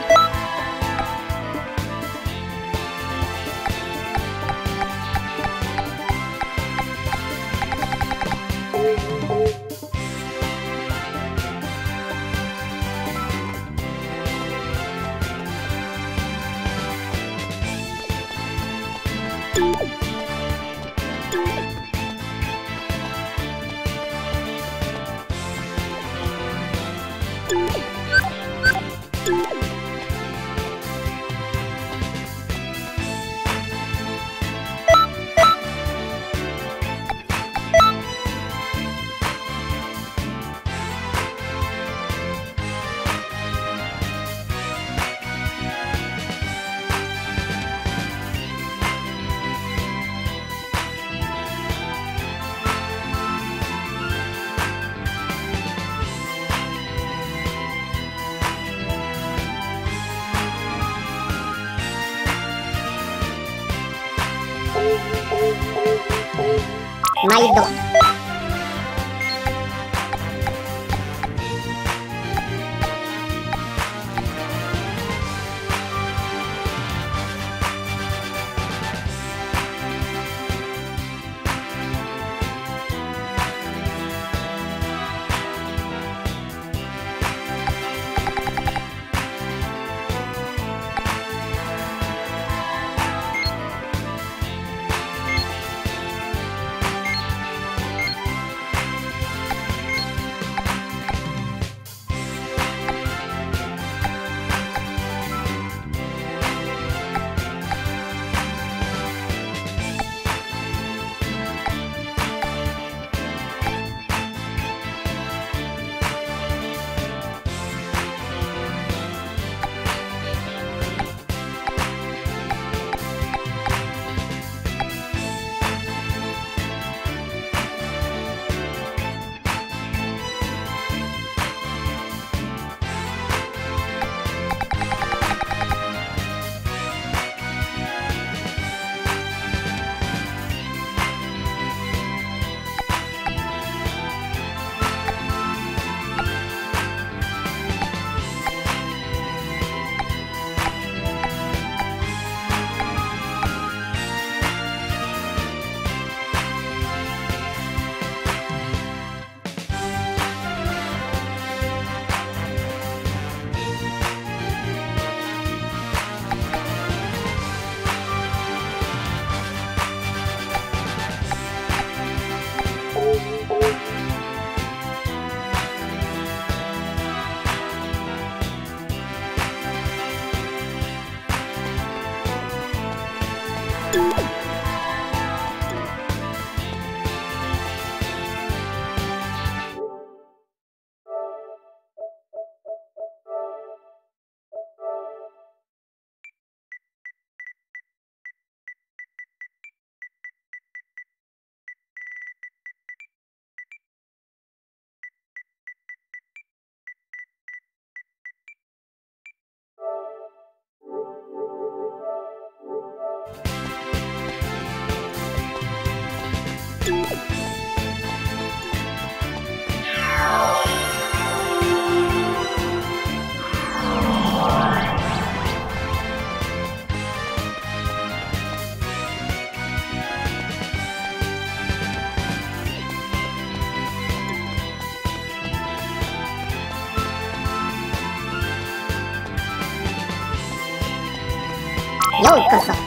マイルド。 ようこそ。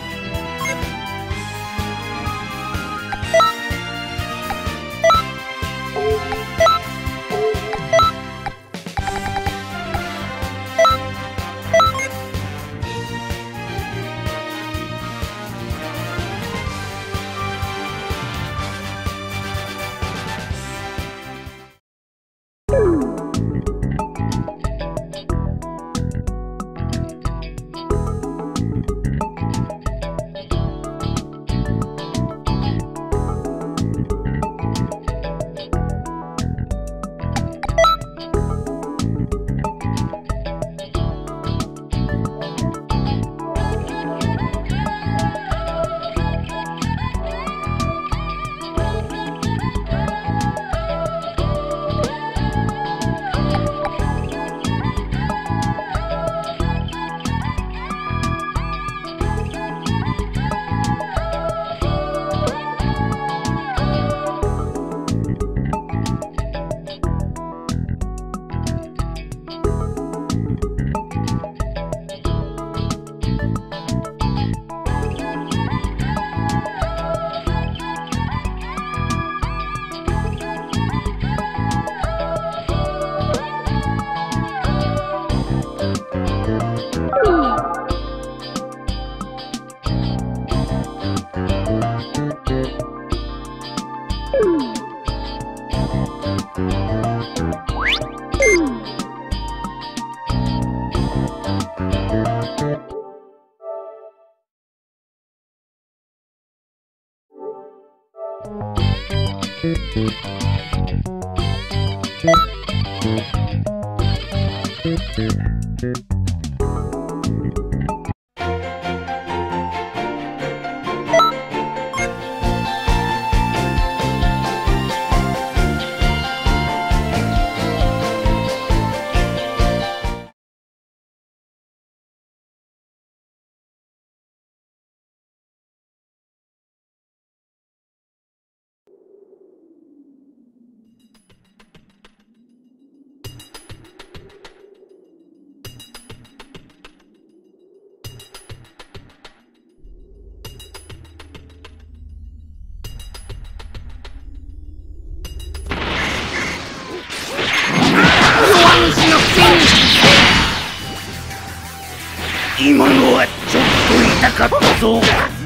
今のはちょっと痛かったぞ。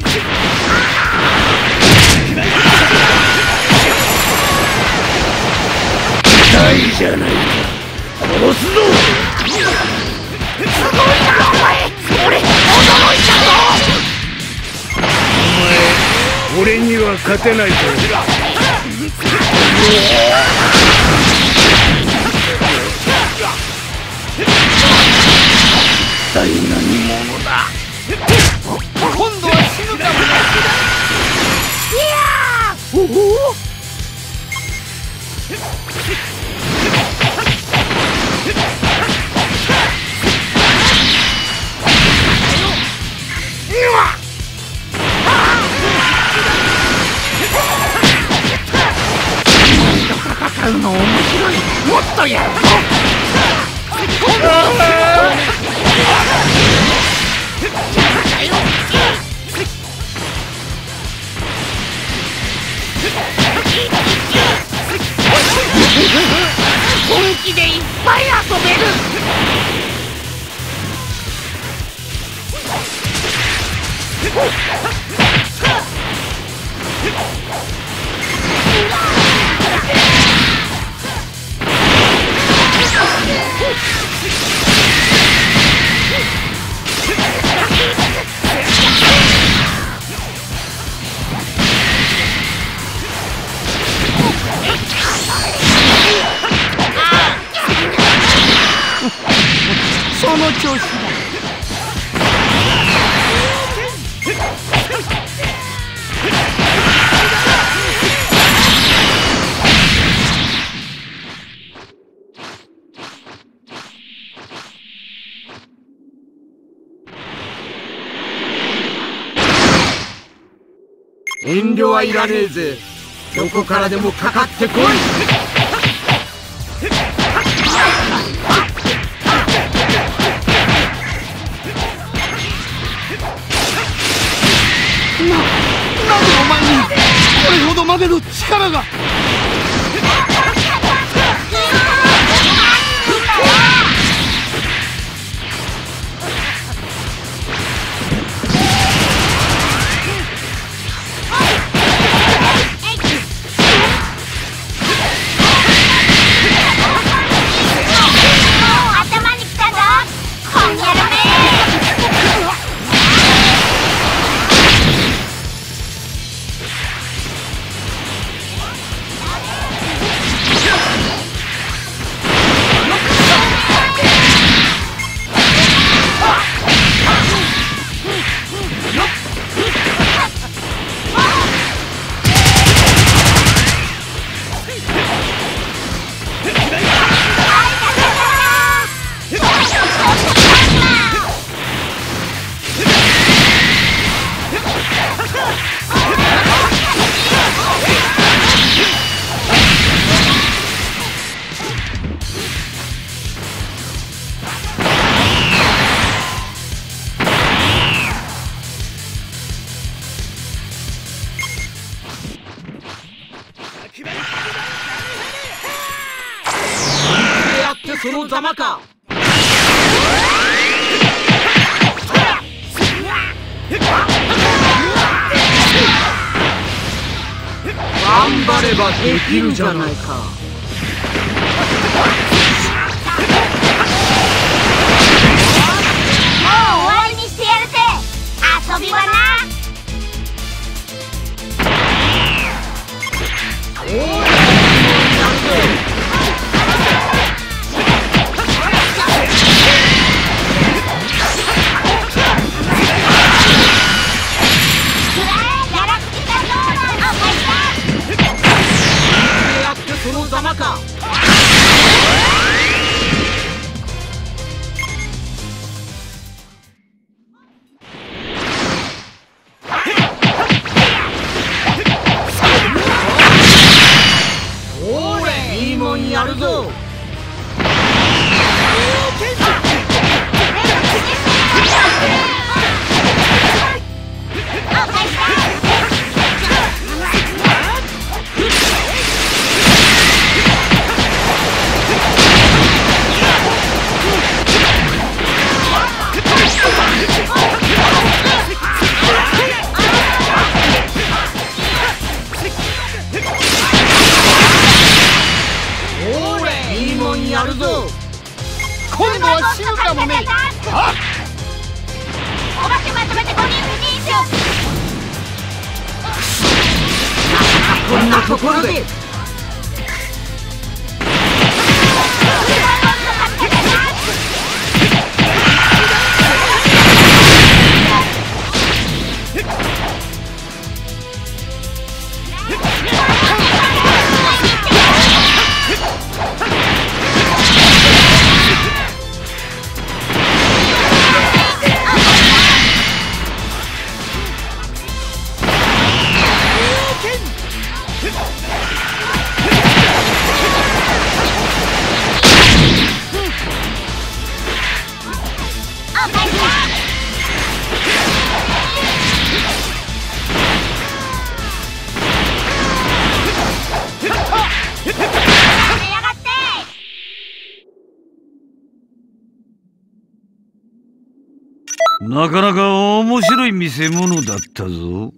痛いじゃないか。殺すぞ。すごいなお前。俺驚いたぞ。 お前俺には勝てないぞ。 一体何者だ。 今度は死ぬかも。 いやー、おお。戦うの面白い。もっとやるぞ。本気でいっぱい遊べる。 その調子だ。遠慮はいらねえぜ。どこからでもかかってこい。 お前にこれほどまでの力が。 頭に来たぞこんやろめ。 そのざまか。頑張ればできるじゃないか。 もう終わりにしてやるぜ遊びはな。 そのざまか。おれ、いいもんやるぞ。やるぞ。 今度は死ぬかもね。あっ、 お化けまとめてごにんフィニッシュ。 こんなところでなかなか面白い見せ物だったぞ。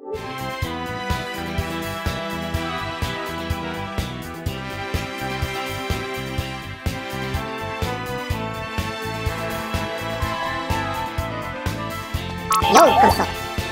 ようこそ。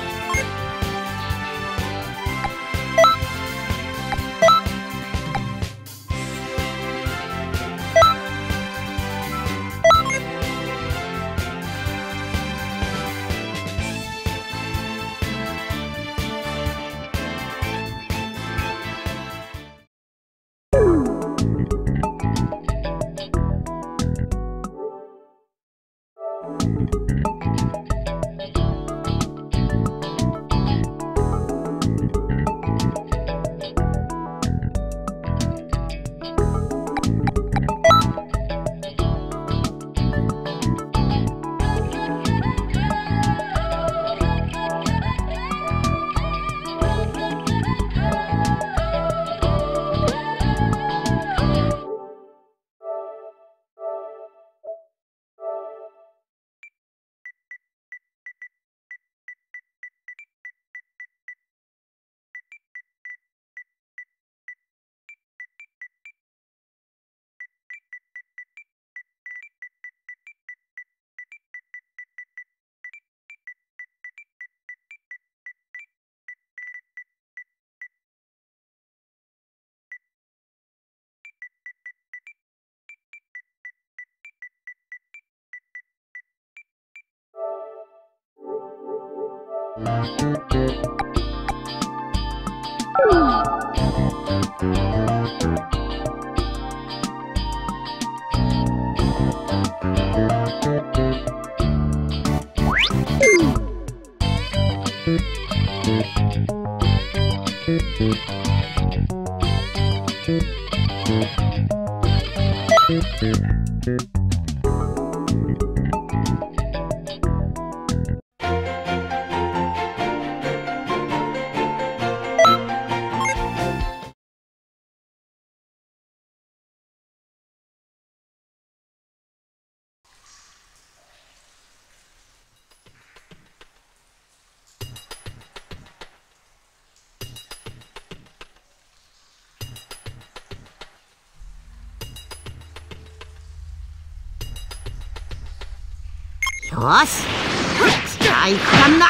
よし、じゃあ行くかんな。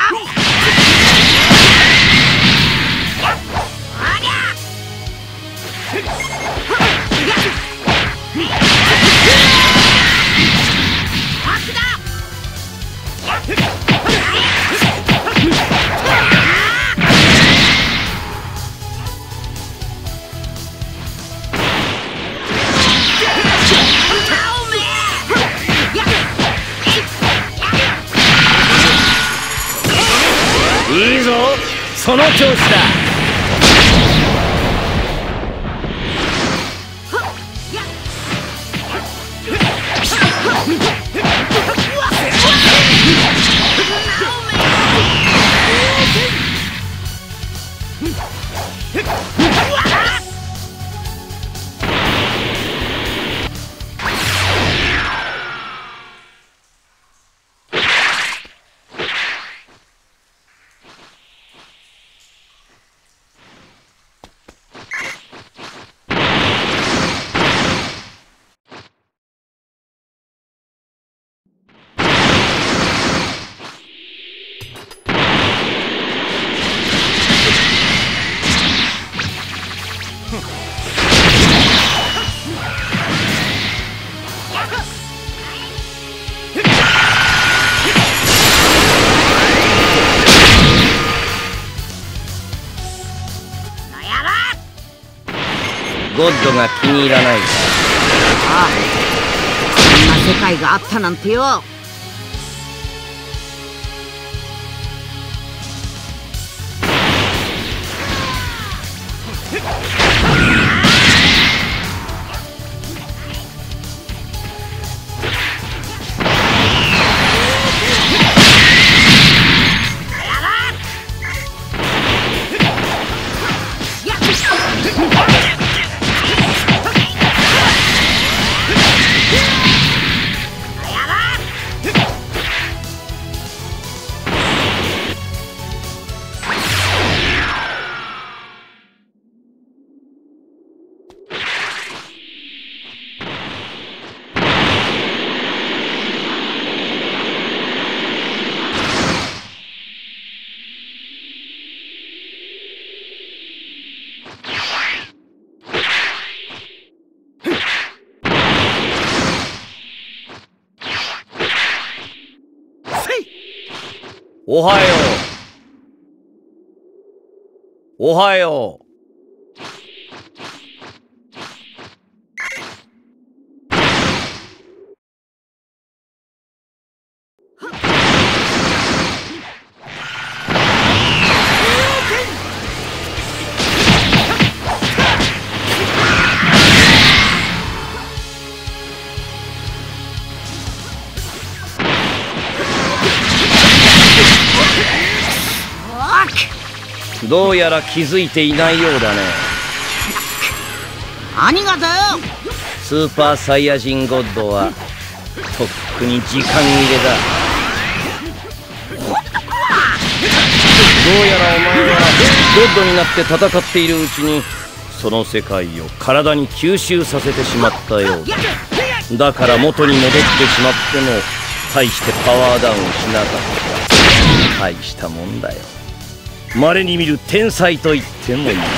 いいぞ、その調子だ。ゴッドが気に入らない。ああ、こんな世界があったなんてよ。 おはよう。おはよう。どうやら気づいていないようだね。 何がだよ。 スーパーサイヤ人ゴッドはとっくに時間切れだ。どうやらお前はゴッドになって戦っているうちにその世界を体に吸収させてしまったようだ。だから元に戻ってしまっても大してパワーダウンしなかった。大したもんだよ。稀に見る天才と言ってもいい。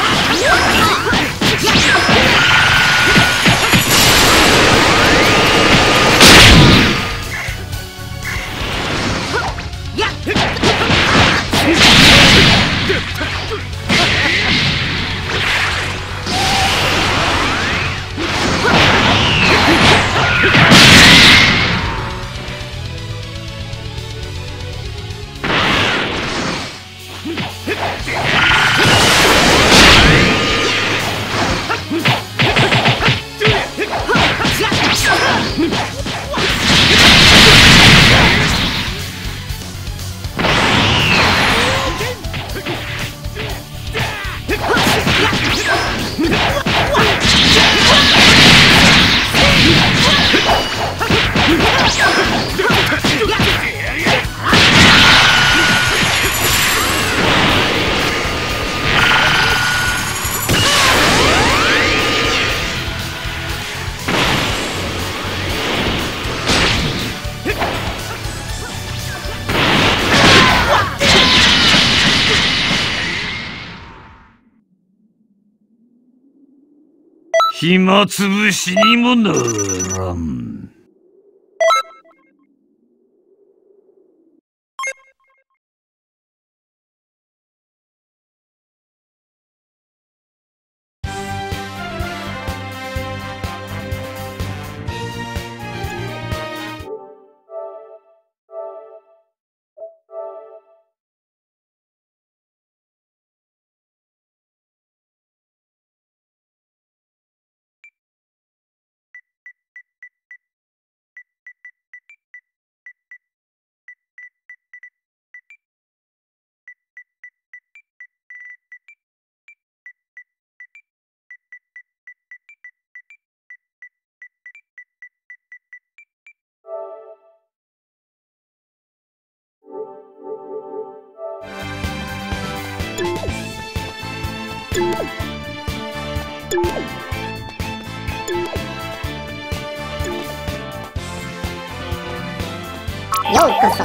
暇つぶしにもならん。 ようこそ。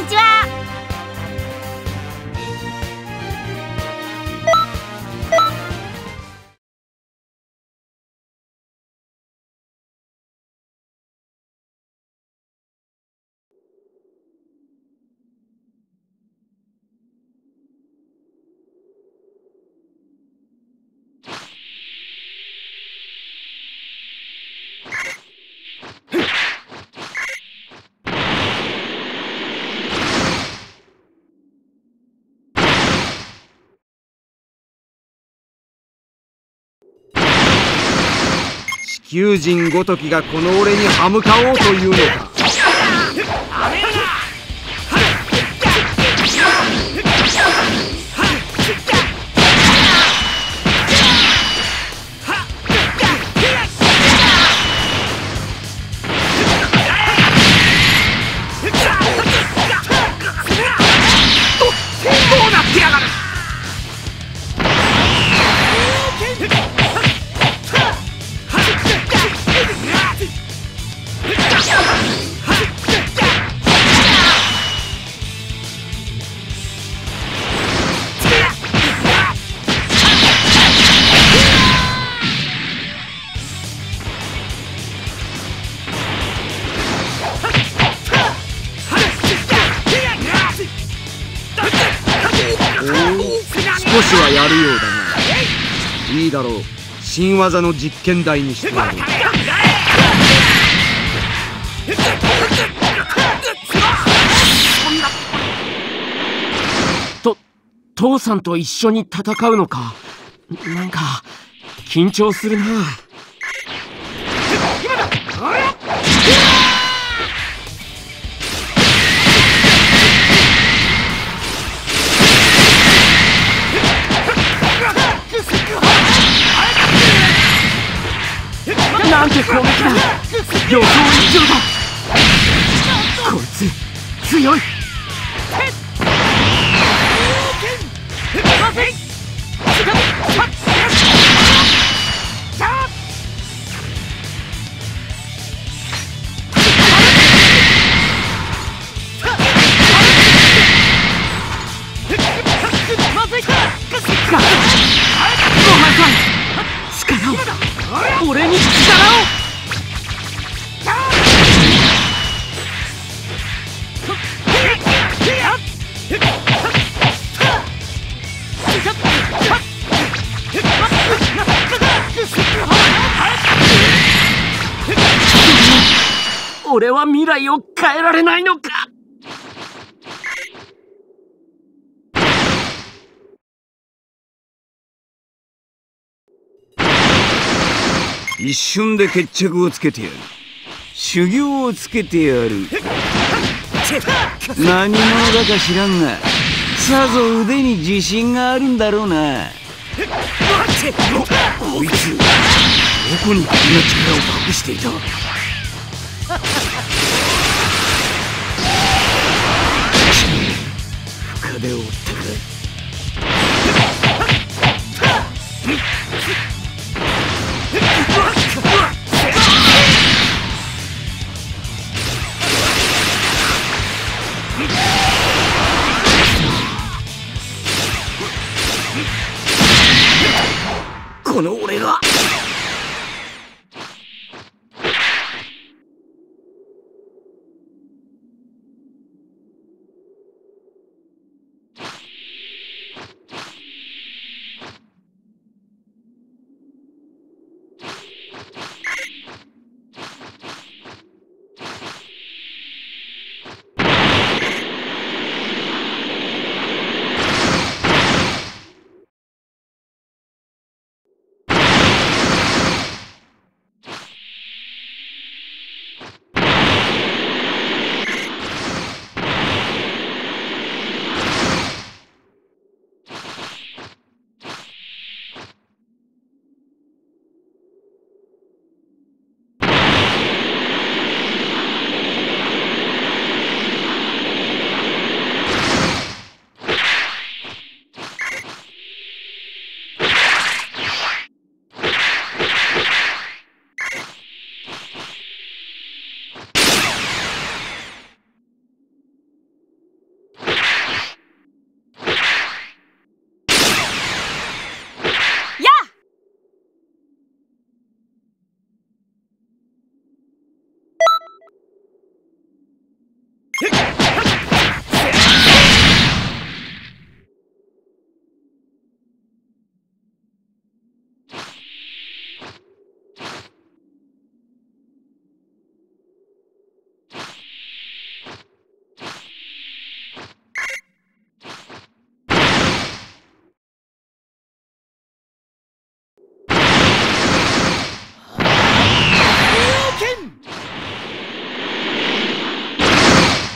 ちは。 地球人ごときがこの俺に歯向かおうというのか。 どうなってやがる。 少しはやるようだな。いいだろう、新技の実験台にしてやる。 と父さんと一緒に戦うのか。なんか緊張するな。なんて攻撃だ。予想以上だ。こいつ強い。俺に力を。俺は未来を変えられないのか。 一瞬で決着をつけてやる。修行をつけてやる。何者だか知らんが、さぞ腕に自信があるんだろうな。こいつどこにこんな力を隠していた。深手を負ったか。 この俺が。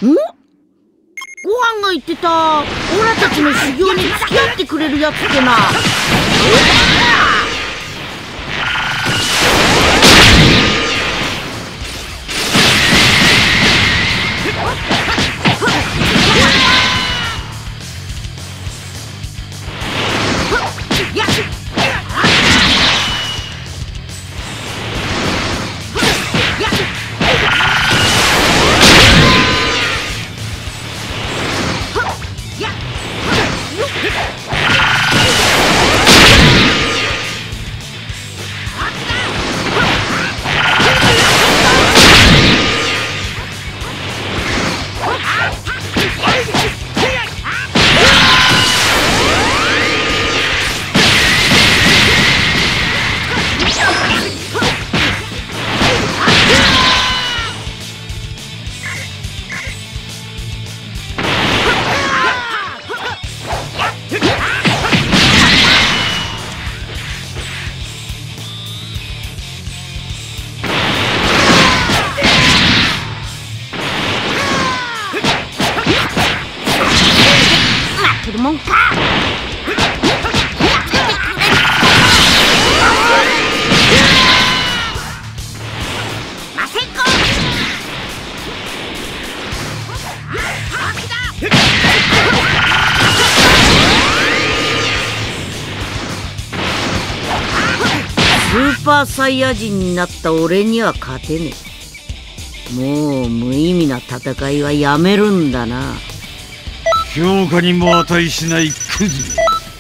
ご飯が言ってたオラたちの修行に付き合ってくれるやつってな。スーパーサイヤ人になった俺には勝てねえ。もう無意味な戦いはやめるんだな。 評価にも値しないクズ。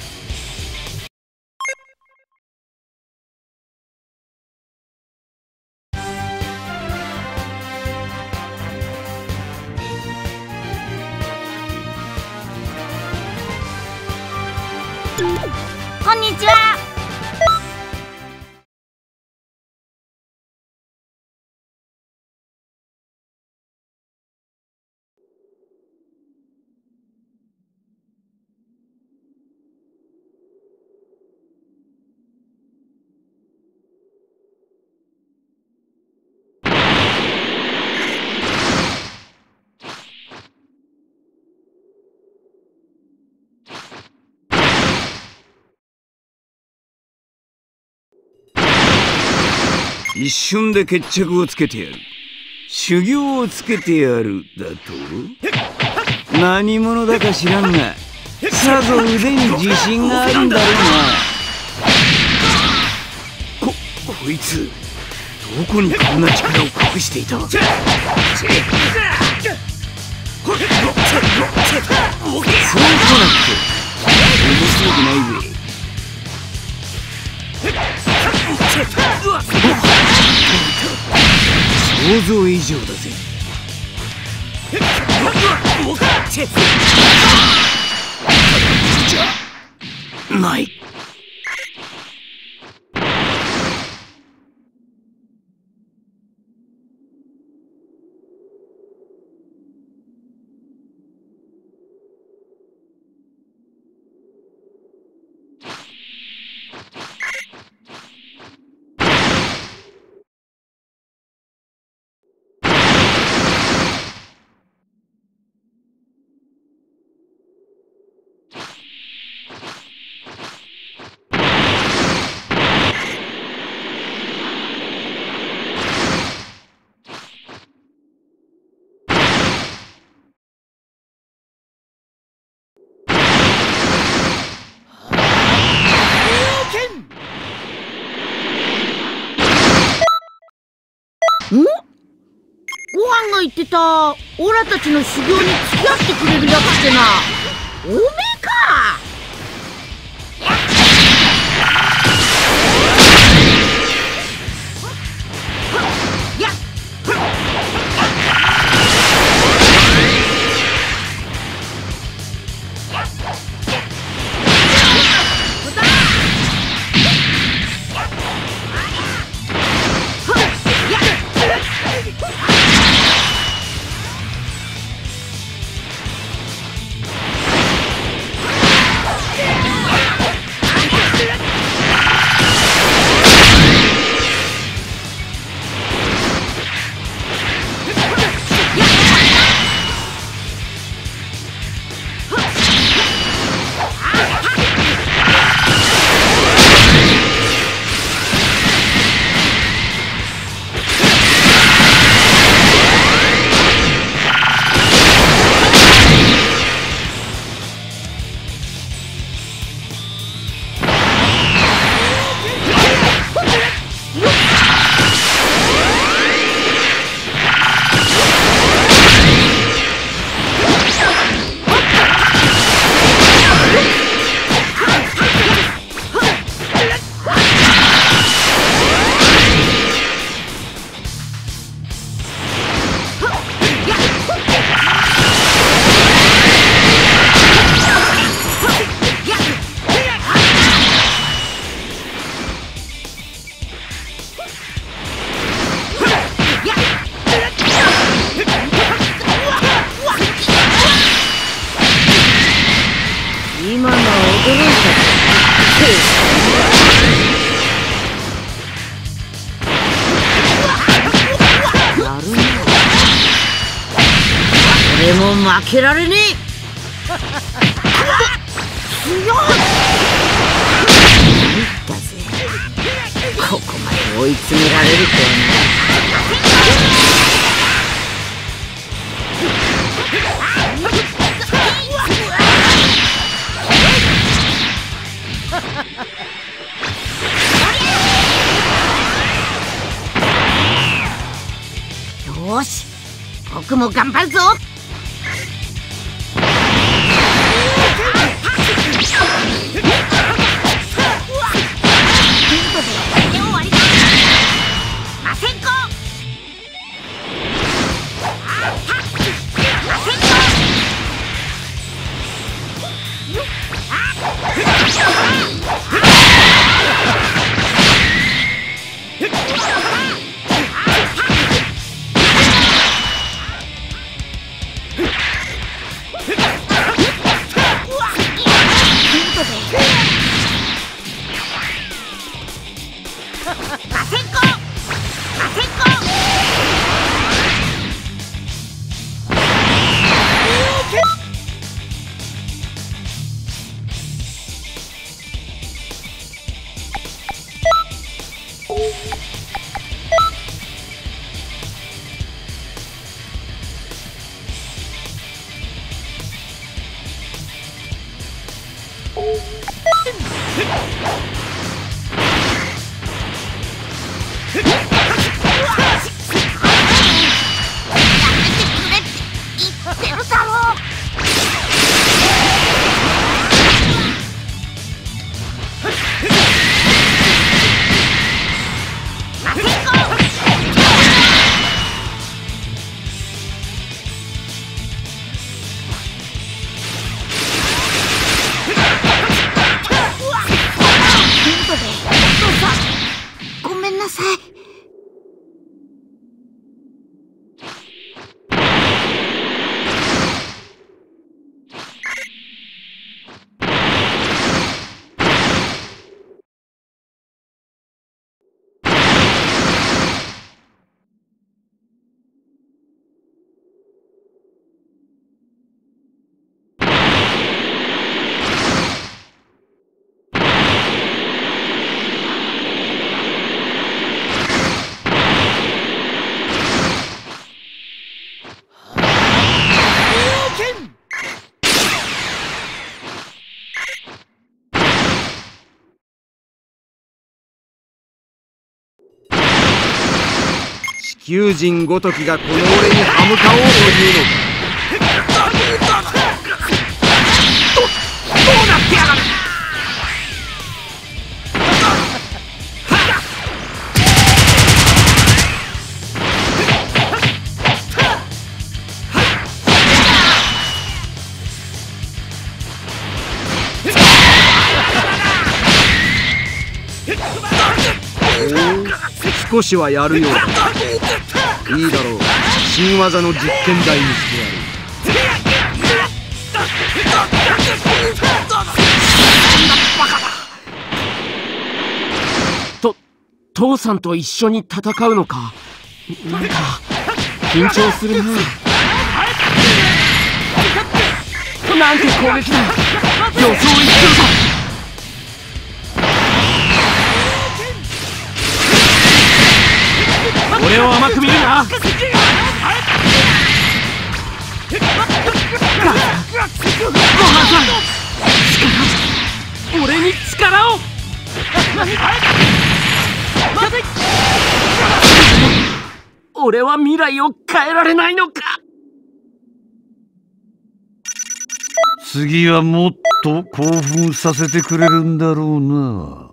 こんにちは。 一瞬で決着をつけてやる。修行をつけてやるだと？何者だか知らんが、さぞ腕に自信があるんだろうな。こ、こいつどこにこんな力を隠していた？そうこなって面白くないぜ。想像以上だぜ。ない。 ん？ご飯が言ってたオラたちの修行に付き合ってくれるやつってな、おめえか。 誰も負けられねえ。強いだぜ。ここまで追い詰められるとはな。よし、僕も頑張るぞ。ごめんなさい。 地球人ごときがこの俺に歯向かおうというのか。どうなってやがる。少しはやるようだ。いいだろう。新技の実験台にしてやる。 と父さんと一緒に戦うのか。なんか緊張するな。なんて攻撃だ。予想一挙だ。俺を甘く見るな。ごはんさん、力、俺に力を。俺は未来を変えられないのか。 次はもっと興奮させてくれるんだろうな。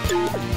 ー